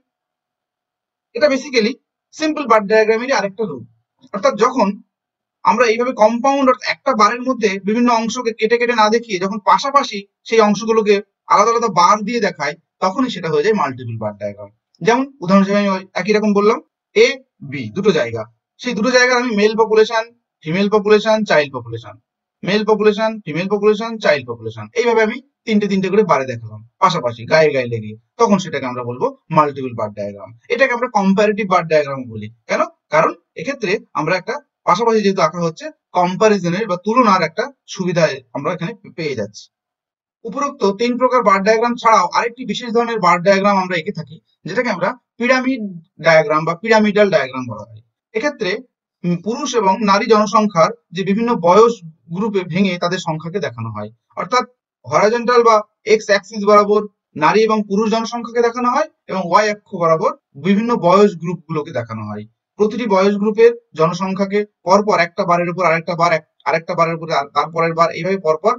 এটা বেসিক্যালি সিম্পল বার ডায়াগ্রামেরই আরেকটা রূপ। অর্থাৎ যখন আমরা এইভাবে কম্পাউন্ড একটা বারের মধ্যে বিভিন্ন অংশকে কেটে কেটে না দেখিয়ে যখন পাশাপাশি সেই অংশগুলোকে আলাদা আলাদা বার দিয়ে দেখায় তখনই সেটা হয়ে যায় মাল্টিপল বার ডায়াগ্রাম। যেমন উদাহরণ হিসেবে আমি একই রকম বললাম এ বি দুটো জায়গা, সেই দুটো জায়গার আমি male population, female population, child population, male population, female population, child population, এইভাবে আমি তিনটে তিনটে করে বারে দেখালাম পাশাপাশি গায়ে গায়ে লেগে, তখন সেটাকে আমরা বলবো মাল্টিপল বার ডায়াগ্রাম। এটাকে আমরা কম্পারেটিভ বার ডায়াগ্রাম বলি। কেন? কারণ এক্ষেত্রে আমরা একটা পাশাপাশি যেহেতু আঁকা হচ্ছে, কম্পারিজনের বা তুলনার একটা সুবিধা আমরা এখানে পেয়ে যাচ্ছি। উপরোক্ত তিন প্রকার বার ডায়াগ্রাম ছাড়াও আরেকটি বিশেষ ধরনের বার ডায়াগ্রাম আমরা এঁকে থাকি, যেটাকে আমরা পিরামিড ডায়াগ্রাম বা পিরামিডাল ডায়াগ্রাম বলা হয়। এক্ষেত্রে পুরুষ এবং নারী জনসংখ্যার যে বিভিন্ন বয়স গ্রুপে ভেঙে তাদের সংখ্যাকে দেখানো হয়। অর্থাৎ হরাইজন্টাল বা এক্স অ্যাক্সিস বরাবর নারী এবং পুরুষ জনসংখ্যাকে দেখানো হয় এবং ওয়াই অক্ষ বরাবর বিভিন্ন বয়স গ্রুপগুলোকে দেখানো হয়। প্রতিটি বয়স গ্রুপের জনসংখ্যাকে পরপর একটা বারের উপর আরেকটা বার, আরেকটা বারের উপর তারপরের বার, এইভাবে পরপর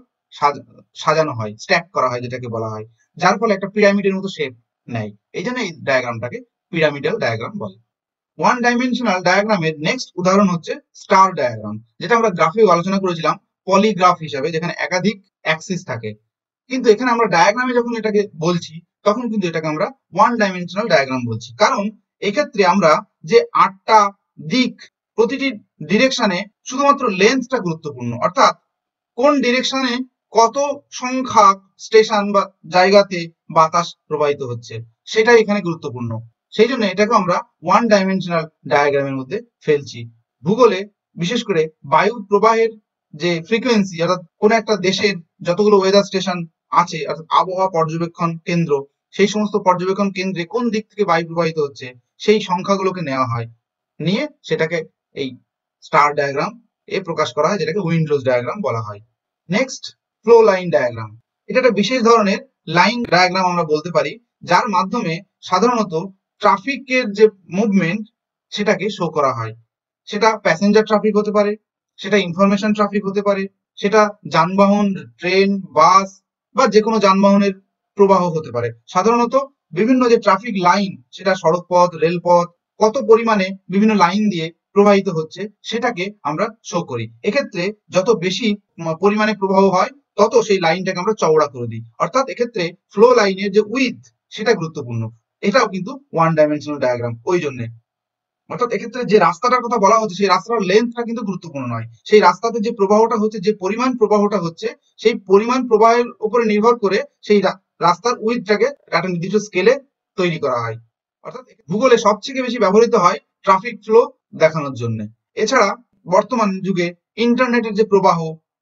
সাজানো হয়, স্ট্যাক করা হয় যেটাকে বলা হয়, যার ফলে একটা পিরামিডের মতো শেপ নেয়। এই জন্য এই ডায়াগ্রামটাকে পিরামিডাল ডায়াগ্রাম বলে। ওয়ান ডাইমেনশনাল ডায়াগ্রামের নেক্সট উদাহরণ হচ্ছে স্টার ডায়াগ্রাম, যেটা আমরা গ্রাফেও আলোচনা করেছিলাম পলিগ্রাফ হিসাবে, যেখানে একাধিক অ্যাক্সিস থাকে। কিন্তু এখানে আমরা ডায়াগ্রামে যখন এটাকে বলছি তখন কিন্তু এটাকে আমরা ওয়ান ডাইমেনশনাল ডায়াগ্রাম বলছি, কারণ এক্ষেত্রে আমরা যে আটটা দিক, প্রতিটি ডিরেকশনে শুধুমাত্র লেন্থটা গুরুত্বপূর্ণ, অর্থাৎ কোন ডিরেকশনে কত সংখ্যক স্টেশন বা জায়গাতে বাতাস প্রবাহিত হচ্ছে সেটাই এখানে গুরুত্বপূর্ণ। সেই জন্য এটাকে আমরা ওয়ান ডাইমেনশনাল ডায়াগ্রামের মধ্যে ফেলছি। ভূগোলে বিশেষ করে বায়ু প্রবাহের যে ফ্রিকোয়েন্সি, অর্থাৎ কোন একটা দেশের যতগুলো ওয়েদার স্টেশন আছে, অর্থাৎ আবহাওয়া পর্যবেক্ষণ কেন্দ্র, সেই সমস্ত পর্যবেক্ষণ কেন্দ্রে কোন দিক থেকে বায়ু প্রবাহিত হচ্ছে সেই সংখ্যাগুলোকে নেওয়া হয়, নিয়ে সেটাকে এই স্টার ডায়াগ্রাম এ প্রকাশ করা হয়, যেটাকে উইন্ডরোজ ডায়াগ্রাম বলা হয়। Next flow line diagram. এটা একটা বিশেষ ধরনের লাইন ডায়াগ্রাম আমরা বলতে পারি, যার মাধ্যমে সাধারণত ট্রাফিকের যে মুভমেন্ট সেটাকে শো করা হয়। সেটা প্যাসেঞ্জার ট্রাফিক হতে পারে, সেটা ইনফরমেশন ট্রাফিক হতে পারে, সেটা যানবাহন, ট্রেন, বাস বা যে কোনো যানবাহনের প্রবাহ হতে পারে। সাধারণত বিভিন্ন যে ট্রাফিক লাইন, সেটা সড়কপথ, রেলপথ, কত পরিমাণে বিভিন্ন লাইন দিয়ে প্রবাহিত হচ্ছে সেটাকে আমরা শো করি। এক্ষেত্রে যত বেশি পরিমাণে প্রবাহ হয় তত সেই লাইনটাকে আমরা চওড়া করে দিই, অর্থাৎ এক্ষেত্রে ফ্লো লাইনের যে উইথ সেটা গুরুত্বপূর্ণ। এটাও কিন্তু ওয়ান ডাইমেনশনাল ডায়াগ্রাম ওই জন্য, অর্থাৎ এক্ষেত্রে যে রাস্তাটার কথা বলা হচ্ছে সেই রাস্তার লেন্থটা কিন্তু গুরুত্বপূর্ণ নয়, সেই রাস্তাতে যে প্রবাহটা হচ্ছে, যে পরিমাণ প্রবাহটা হচ্ছে, সেই পরিমাণ প্রবাহের উপরে নির্ভর করে সেই রাস্তার উইথটাকে একটা নির্দিষ্ট স্কেলে তৈরি করা হয়। অর্থাৎ ভূগোলে সবচেয়ে বেশি ব্যবহৃত হয় ট্রাফিক ফ্লো দেখানোর জন্য। এছাড়া বর্তমান যুগে ইন্টারনেটের যে প্রবাহ,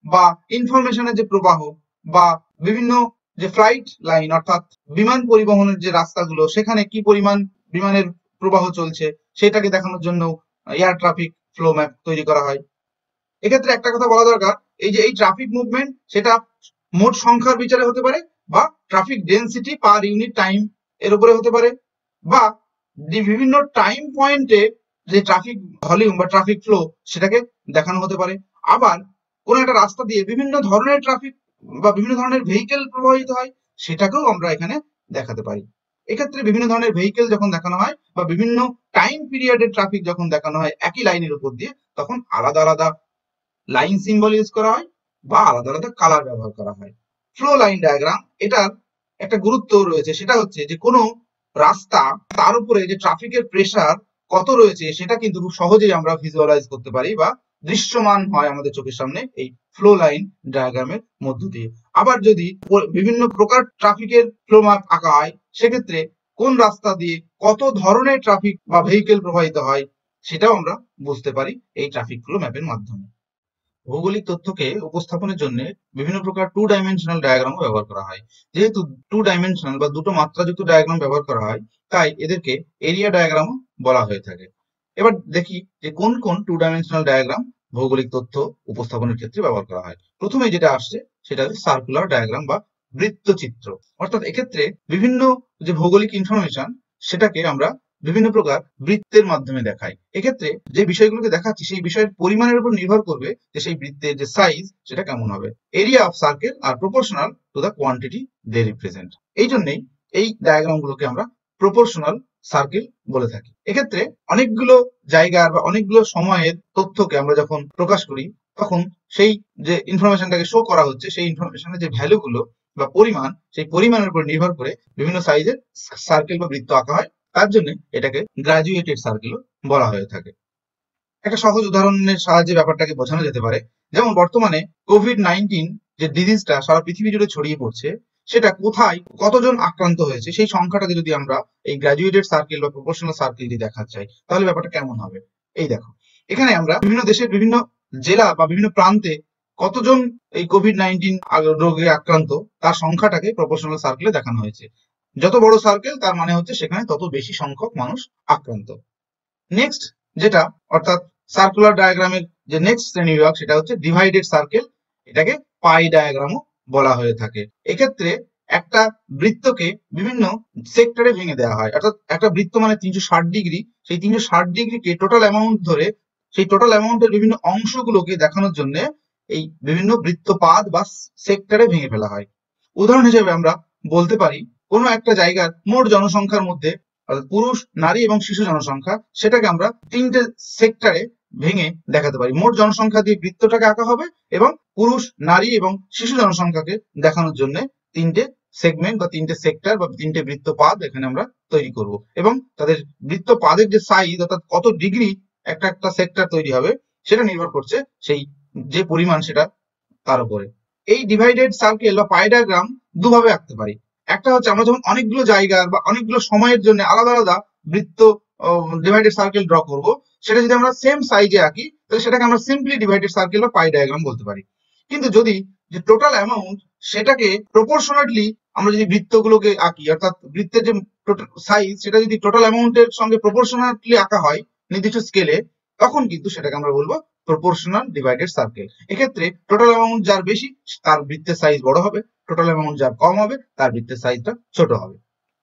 বা ইনফরমেশনের যে প্রবাহ বা বিভিন্ন যে ফ্লাইট লাইন অর্থাৎ বিমান পরিবহনের যে রাস্তাগুলো সেখানে কি পরিমাণ বিমানের প্রবাহ চলছে সেটাকে দেখানোর জন্য এয়ার ট্রাফিক ফ্লো ম্যাপ তৈরি করা হয়। এক্ষেত্রে একটা কথা বলা দরকার, এই যে এই ট্রাফিক মুভমেন্ট সেটা মোট সংখ্যার বিচারে হতে পারে বা traffic density per unit time এর উপরে হতে পারে বা বিভিন্ন টাইম পয়েন্টে যে ট্রাফিক ভলিউম বা ট্রাফিক ফ্লো সেটাকে দেখানো হতে পারে। আবার কোন একটা রাস্তা দিয়ে বিভিন্ন ধরনের ট্রাফিক বা বিভিন্ন ধরনের ভেহিকেল প্রবাহিত হয় সেটাকেও আমরা এখানে দেখাতে পারি। এক্ষেত্রে বিভিন্ন ধরনের ভেহিকেল যখন দেখানো হয় বা বিভিন্ন টাইম পিরিয়ডের ট্রাফিক যখন দেখানো হয় একই লাইনের উপর দিয়ে, তখন আলাদা আলাদা লাইন সিম্বল ইউজ করা হয় বা আলাদা আলাদা কালার ব্যবহার করা হয়। ফ্লো লাইন ডায়াগ্রাম এটার একটা গুরুত্ব রয়েছে, সেটা হচ্ছে যে কোনো রাস্তা তার উপরে যে ট্রাফিকের প্রেসার কত রয়েছে সেটা কিন্তু খুব সহজেই আমরা ভিজুয়ালাইজ করতে পারি বা দৃশ্যমান হয় আমাদের চোখের সামনে এই ফ্লো লাইন ডায়াগ্রামের মধ্য দিয়ে। আবার যদি বিভিন্ন প্রকার ট্রাফিকের ফ্লো ম্যাপ আঁকা হয় সেক্ষেত্রে কোন রাস্তা দিয়ে কত ধরনের ট্রাফিক বা ভেহিকেল প্রবাহিত হয় সেটাও আমরা বুঝতে পারি এই ট্রাফিক ফ্লো ম্যাপের মাধ্যমে। ভৌগোলিক তথ্যকে উপস্থাপনের জন্য বিভিন্ন প্রকার টু ডাইমেনশনাল ডায়াগ্রাম ব্যবহার করা হয়। যেহেতু টু ডাইমেনশনাল বা দুটো মাত্রাযুক্ত ডায়াগ্রাম ব্যবহার করা হয় তাই এদেরকে এরিয়া ডায়াগ্রামও বলা হয়ে থাকে। এবার দেখি যে কোন কোন টু ডাইমেনশনাল ডায়াগ্রাম ভৌগোলিক তথ্য উপস্থাপনের ক্ষেত্রে ব্যবহার করা হয়। প্রথমে যেটা আসছে সেটা হচ্ছে সার্কুলার ডায়াগ্রাম বা বৃত্তচিত্র। অর্থাৎ এক্ষেত্রে বিভিন্ন যে ভৌগোলিক ইনফরমেশন সেটাকে আমরা বিভিন্ন প্রকার বৃত্তের মাধ্যমে দেখাই। এক্ষেত্রে যে বিষয়গুলোকে দেখাচ্ছি সেই বিষয়ের পরিমাণের উপর নির্ভর করবে যে সেই বৃত্তের যে সাইজ সেটা কেমন হবে। Area of circle are proportional to the quantity they represent. এই জন্যই এই ডায়াগ্রামগুলোকে আমরা প্রপোর্শনাল সার্কেল বলে থাকি। এক্ষেত্রে অনেকগুলো জায়গার বা অনেকগুলো সময়ের তথ্যকে আমরা যখন প্রকাশ করি তখন সেই যে ইনফরমেশনটাকে শো করা হচ্ছে সেই ইনফরমেশনের যে ভ্যালুগুলো বা পরিমাণ সেই পরিমাণের উপর নির্ভর করে বিভিন্ন সাইজের সার্কেল বা বৃত্ত আঁকা হয়। তার জন্য এটাকে গ্রাজুয়েটেড সার্কেলও বলা হয়ে থাকে। একটা সহজ উদাহরণের সাহায্যে ব্যাপারটাকে বোঝানো যেতে পারে। যেমন বর্তমানে কোভিড নাইনটিন যে ডিজিজটা সারা পৃথিবী জুড়ে ছড়িয়ে পড়ছে সেটা কোথায় কতজন আক্রান্ত হয়েছে সেই সংখ্যাটাকে যদি আমরা এই গ্রাজুয়েটেড সার্কেল বা প্রপোর্শনাল সার্কেল দিয়ে দেখাতে চাই তাহলে ব্যাপারটা কেমন হবে। এই দেখো, এখানে আমরা বিভিন্ন দেশের বিভিন্ন জেলা বা বিভিন্ন প্রান্তে কতজন এই কোভিড নাইনটিন রোগে আক্রান্ত তার সংখ্যাটাকে প্রপোর্শনাল সার্কেলে দেখানো হয়েছে। যত বড় সার্কেল তার মানে হচ্ছে সেখানে তত বেশি সংখ্যক মানুষ আক্রান্ত। নেক্সট যেটা অর্থাৎ সার্কুলার ডায়াগ্রামের যে নেক্সট শ্রেণী বিভাগ সেটা হচ্ছে ডিভাইডেড সার্কেল, এটাকে পাই ডায়াগ্রামও বলা হয়ে থাকে। এক্ষেত্রে একটা বৃত্তকে বিভিন্ন সেক্টরে ভেঙে দেওয়া হয়, অর্থাৎ একটা বৃত্ত মানে তিনশো ষাট ডিগ্রি, সেই তিনশো ষাট ডিগ্রিকে টোটাল অ্যামাউন্ট ধরে সেই টোটাল অ্যামাউন্টের বিভিন্ন অংশগুলোকে দেখানোর জন্য এই বিভিন্ন বৃত্তপাদ বা সেক্টরে ভেঙে ফেলা হয়। উদাহরণ হিসেবে আমরা বলতে পারি কোনো একটা জায়গার মোট জনসংখ্যার মধ্যে অর্থাৎ পুরুষ, নারী এবং শিশু জনসংখ্যা সেটাকে আমরা তিনটে সেক্টরে ভেঙে দেখাতে পারি। মোট জনসংখ্যা দিয়ে বৃত্তটাকে আঁকা হবে এবং পুরুষ, নারী এবং শিশু জনসংখ্যাকে দেখানোর জন্য তিনটে সেগমেন্ট বা তিনটে সেক্টর বা তিনটে বৃত্তপাদ এখানে আমরা তৈরি করব এবং তাদের বৃত্তপাদের যে সাইজ অর্থাৎ কত ডিগ্রি একটা একটা সেক্টর তৈরি হবে সেটা নির্ভর করছে সেই যে পরিমাণ সেটা তার উপরে। এই ডিভাইডেড সার্কেল বা পাই ডায়াগ্রাম দুভাবে আঁকতে পারি। একটা হচ্ছে আমরা যখন অনেকগুলো জায়গার বা অনেকগুলো সময়ের জন্য আলাদা আলাদা বৃত্ত ডিভাইডেড সার্কেল ড্র করব, সেটা যদি আমরা সেম সাইজে আঁকি তাহলে সেটাকে আমরা সিম্পলি ডিভাইডেড সার্কেল বা পাই ডায়াগ্রাম বলতে পারি। কিন্তু যদি যে টোটাল অ্যামাউন্ট সেটাকে প্রপোর্শনালি আমরা যদি বৃত্তগুলোকে আঁকি অর্থাৎ বৃত্তের যে সাইজ সেটা যদি টোটাল অ্যামাউন্টের সঙ্গে প্রপোর্শনালি আঁকা হয় নির্দিষ্ট স্কেলে, তখন কিন্তু সেটাকে আমরা বলবো প্রপোর্শনাল ডিভাইডেড সার্কেল। এক্ষেত্রে টোটাল অ্যামাউন্ট যার বেশি তার বৃত্তের সাইজ বড় হবে, টোটাল অ্যামাউন্ট যার কম হবে তার বৃত্তের সাইজটা ছোট হবে।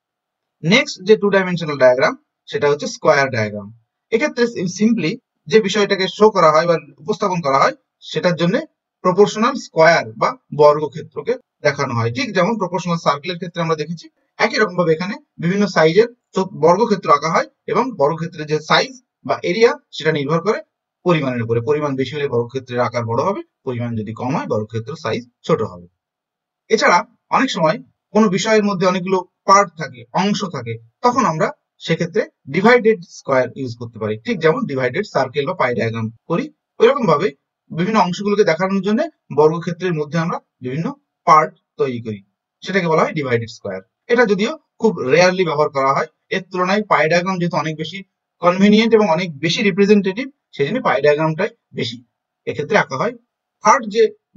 নেক্সট যে টু ডাইমেনশনাল ডায়াগ্রাম সেটা হচ্ছে স্কোয়ার ডায়াগ্রাম। এক্ষেত্রে সিম্পলি যে বিষয়টাকে শো করা হয় বা উপস্থাপন করা হয় সেটার জন্য প্রপোর্শনাল স্কোয়ার বা বর্গক্ষেত্রকে দেখানো হয়। ঠিক যেমন প্রপোর্শনাল সার্কেলের ক্ষেত্রে আমরা দেখেছি একই রকম ভাবে এখানে বিভিন্ন সাইজের বর্গক্ষেত্র আঁকা হয় এবং বর্গক্ষেত্রের যে সাইজ বা এরিয়া সেটা নির্ভর করে পরিমাণের উপরে। পরিমাণ বেশি হলে বর্গক্ষেত্রের আকার বড় হবে, পরিমাণ যদি কম হয় বর্গক্ষেত্রের সাইজ ছোট হবে। এছাড়া অনেক সময় কোনো বিষয়ের মধ্যে অনেকগুলো পার্ট থাকে, অংশ থাকে, তখন আমরা সেক্ষেত্রে ডিভাইডেড স্কোয়ার ইউজ করতে পারি। ঠিক যেমন ডিভাইডেড সার্কেল বা পাই ডায়াগ্রাম করি ওইরকম ভাবে বিভিন্ন অংশগুলোকে দেখানোর জন্য বর্গক্ষেত্রের মধ্যে আমরা বিভিন্ন পার্ট তৈরি করি, সেটাকে বলা হয় ডিভাইডেড স্কোয়ার। এটা যদিও খুব রেয়ারলি ব্যবহার করা হয়, এর তুলনায় পাই ডায়াগ্রাম যেহেতু অনেক বেশি কনভিনিয়েন্ট এবং অনেক বেশি রিপ্রেজেন্টেটিভ সেই জন্য পাই ডায়াগ্রামটাই বেশি এক্ষেত্রে আঁকা হয়। থার্ড যে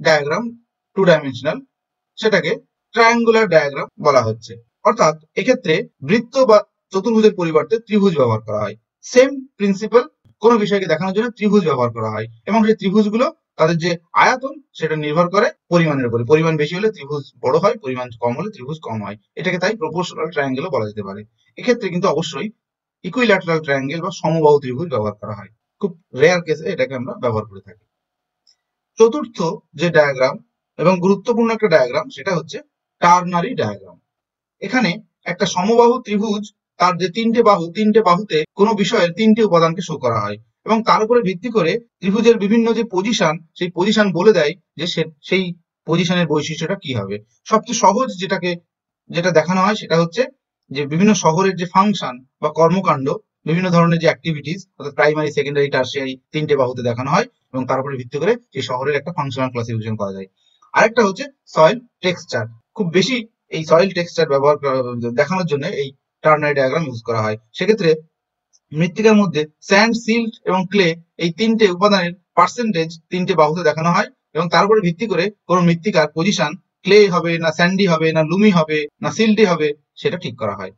ডায়াগ্রাম টু ডাইমেনশনাল, সেটাকে ট্রায়াঙ্গুলার ডায়াগ্রাম বলা হচ্ছে। অর্থাৎ এক্ষেত্রে বৃত্ত বা চতুর্ভুজের পরিবর্তে ত্রিভুজ ব্যবহার করা হয়। সেম প্রিন্সিপাল, কোনো বিষয়কে দেখানোর জন্য ত্রিভুজ ব্যবহার করা হয় এবং সেই ত্রিভুজগুলো তাদের যে আয়তন সেটা নির্ভর করে পরিমাণের উপরে। পরিমাণ বেশি হলে ত্রিভুজ বড় হয়, পরিমাণ কম হলে ত্রিভুজ কম হয়। এটাকে তাই প্রপোর্শনাল ট্রায়াঙ্গেলও বলা যেতে পারে। এক্ষেত্রে কিন্তু অবশ্যই ইকুইল্যাটারাল ট্রায়াঙ্গেল বা সমবাহু ত্রিভুজ ব্যবহার করা হয়। খুব রেয়ার কেসে এটাকে আমরা ব্যবহার করে থাকি। চতুর্থ যে ডায়াগ্রাম এবং গুরুত্বপূর্ণ একটা ডায়াগ্রাম সেটা হচ্ছে টার্নারি ডায়াগ্রাম। এখানে একটা সমবাহু ত্রিভুজ, তার যে তিনটে বাহু, তিনটে বাহুতে কোনো বিষয়ের তিনটে উপাদানকে শো করা হয় এবং তার উপরে ভিত্তি করে ত্রিভুজের বিভিন্ন যে পজিশন, সেই পজিশন বলে দেয় যে সেই পজিশনের বৈশিষ্ট্যটা কি হবে। সবচেয়ে সহজ যেটাকে যেটা দেখানো হয় সেটা হচ্ছে যে বিভিন্ন শহরের যে ফাংশন বা কর্মকাণ্ড, বিভিন্ন ধরনের যে অ্যাক্টিভিটিস, অর্থাৎ প্রাইমারি, সেকেন্ডারি, টার্সিয়ারি তিনটে বাহুতে দেখানো হয় এবং তার উপরে ভিত্তি করে সেই শহরের একটা ফাংশনাল ক্লাসিফিকেশন করা যায়। আরেকটা হচ্ছে সয়েল টেক্সচার। খুব বেশি এই সয়েল টেক্সচার ব্যবহার দেখানোর জন্য এই টার্নারি ডায়াগ্রাম ইউজ করা হয়। সেক্ষেত্রে মৃত্তিকার মধ্যে স্যান্ড, সিল্ট এবং ক্লে এই তিনটে উপাদানের পার্সেন্টেজ তিনটে বাহুতে দেখানো হয় এবং তার উপরে ভিত্তি করে কোন মৃত্তিকার পজিশন ক্লে হবে না স্যান্ডি হবে না লুমি হবে না সিল্টি হবে সেটা ঠিক করা হয়।